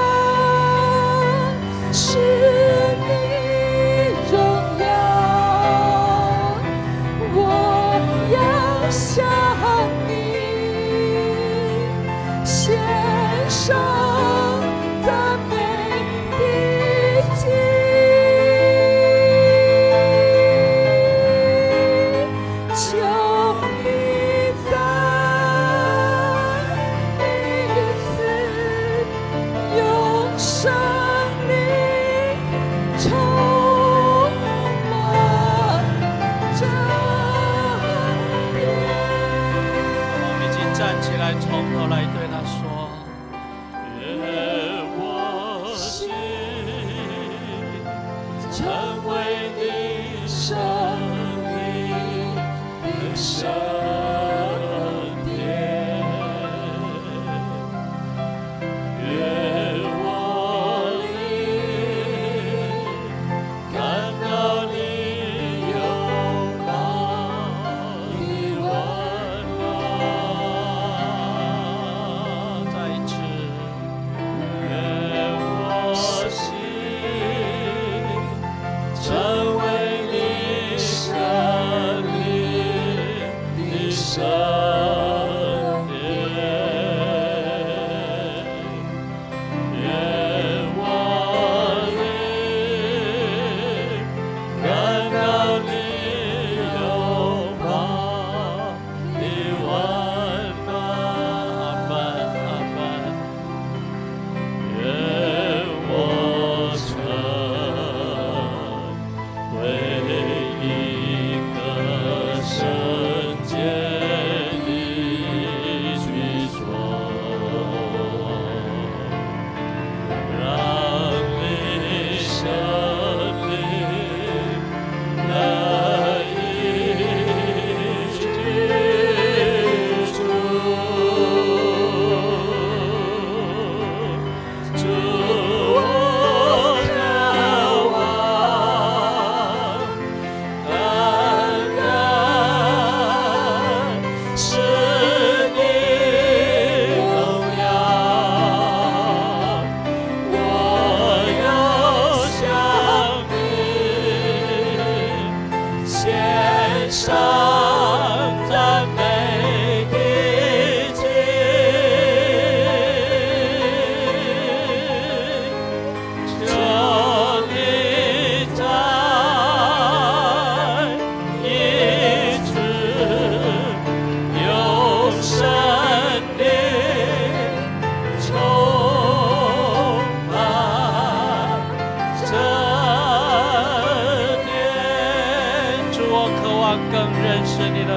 是你荣耀，我要向你献上赞美的祭。求你再一次用生命充满这边。 我们已经站起来，从头来对他说：愿我心成为你生命的圣殿，愿我灵感到你拥抱的温暖，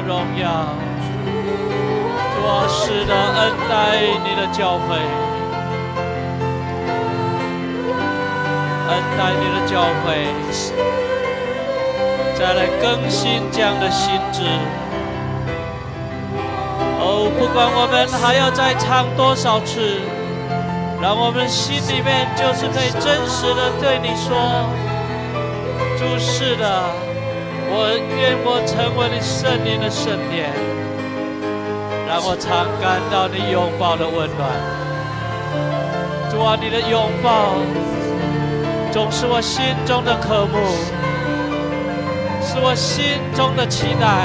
荣耀。主啊，是的，恩待你的教会，恩待你的教会，再来更新这样的心智。哦，不管我们还要再唱多少次，让我们心里面就是可以真实的对你说：主是的，我愿我成为你圣灵的圣殿，让我常感到你拥抱的温暖。主啊，你的拥抱总是我心中的渴慕，是我心中的期待。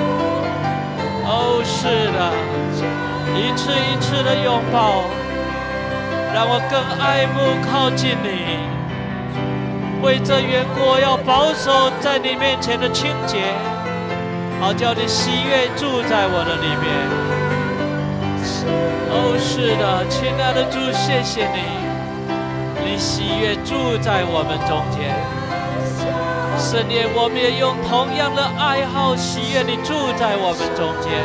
哦，是的，一次一次的拥抱，让我更爱慕靠近你。为这缘故，我要保守在你面前的清洁，好叫你喜悦住在我的里面。哦，是的，亲爱的主，谢谢你，你喜悦住在我们中间。圣灵，我们也用同样的爱好喜悦你住在我们中间。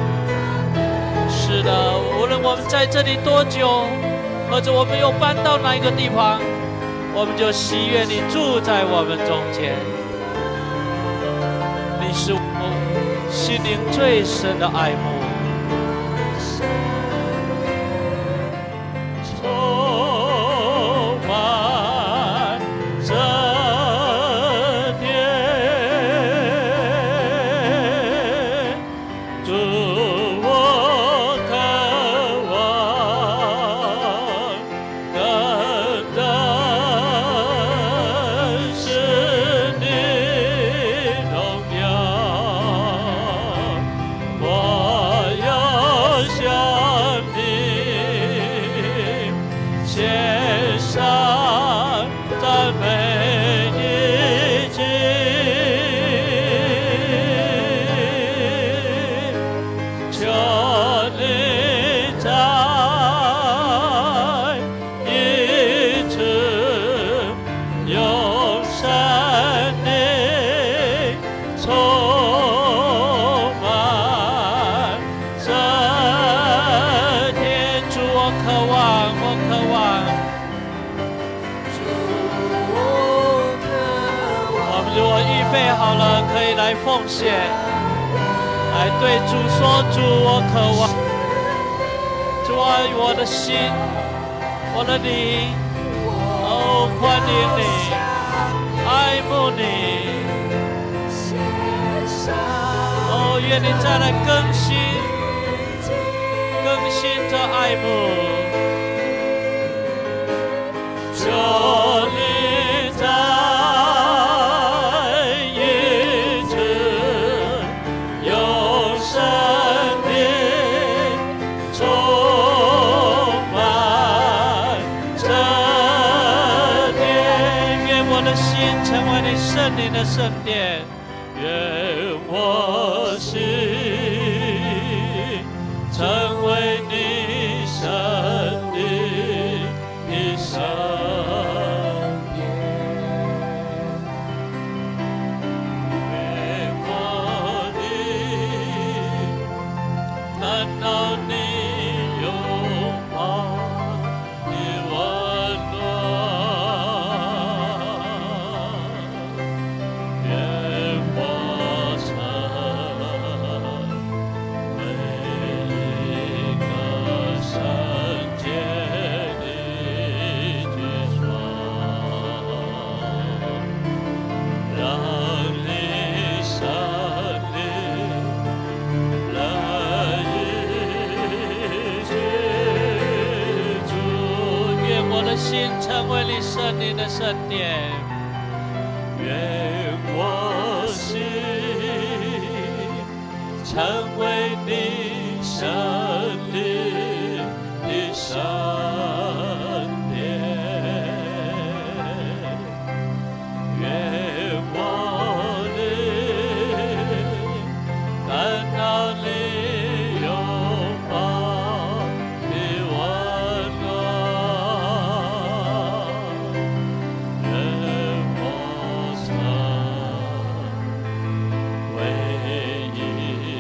是的，无论我们在这里多久，或者我们又搬到哪一个地方，我们就喜悦你住在我们中间。你是我心灵最深的爱慕。奉献，来对主说：主，我渴望，主啊，我的心，我的灵，哦，欢迎你，爱慕你，哦，愿你再来更新，更新这爱慕，求你在。圣灵的圣殿，愿我心成为你圣灵的圣殿，愿我灵感到你拥抱的温暖。心成为你圣灵的圣殿，愿我心成为你圣灵的圣殿，愿我灵感到你拥抱的温暖。唯一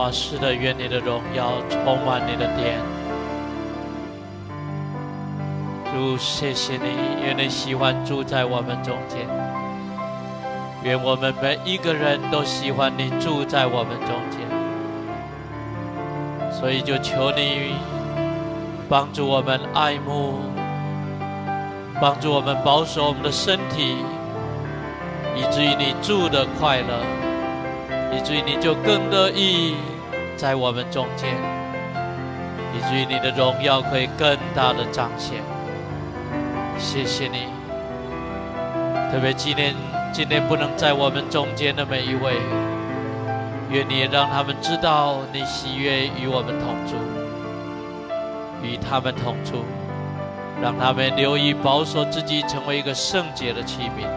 啊，是的，愿你的荣耀充满你的殿。主，谢谢你，愿你喜欢住在我们中间。愿我们每一个人都喜欢你住在我们中间。所以就求你帮助我们爱慕，帮助我们保守我们的身体，以至于你住的快乐，以至于你就更乐意在我们中间，以至于你的荣耀可以更大的彰显。谢谢你，特别纪念今天不能在我们中间的每一位，愿你也让他们知道你喜悦与我们同住，与他们同住，让他们留意保守自己，成为一个圣洁的器皿。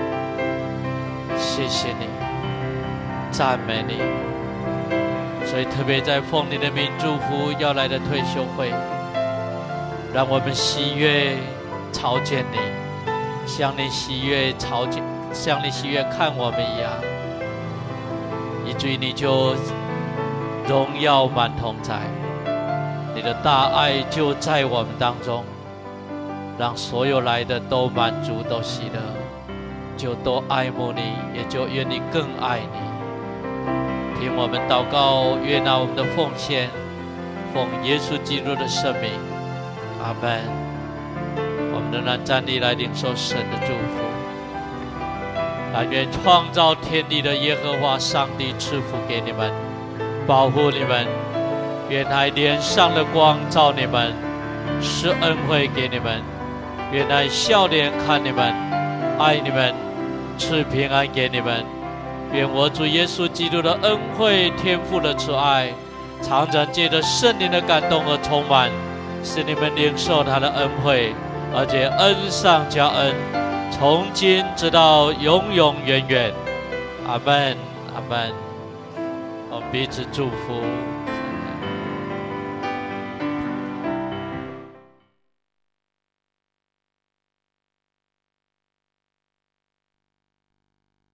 谢谢你，赞美你。所以特别在奉你的名祝福要来的退休会，让我们喜悦朝见你，像你喜悦朝见，像你喜悦看我们一样，以至于你就荣耀满同在，你的大爱就在我们当中，让所有来的都满足，都喜乐，就都爱慕你，也就愿你更爱你。听我们祷告，悦纳我们的奉献，奉耶稣基督的圣名，阿们。我们仍然站立来领受神的祝福。但愿创造天地的耶和华上帝赐福给你们，保护你们，愿他脸上的光照你们，施恩惠给你们，愿他笑脸看你们，爱你们，赐平安给你们。愿我主耶稣基督的恩惠、天父的慈爱，常常借着圣灵的感动而充满，使你们领受他的恩惠，而且恩上加恩，从今直到永永远远。阿们，阿们。我们彼此祝福。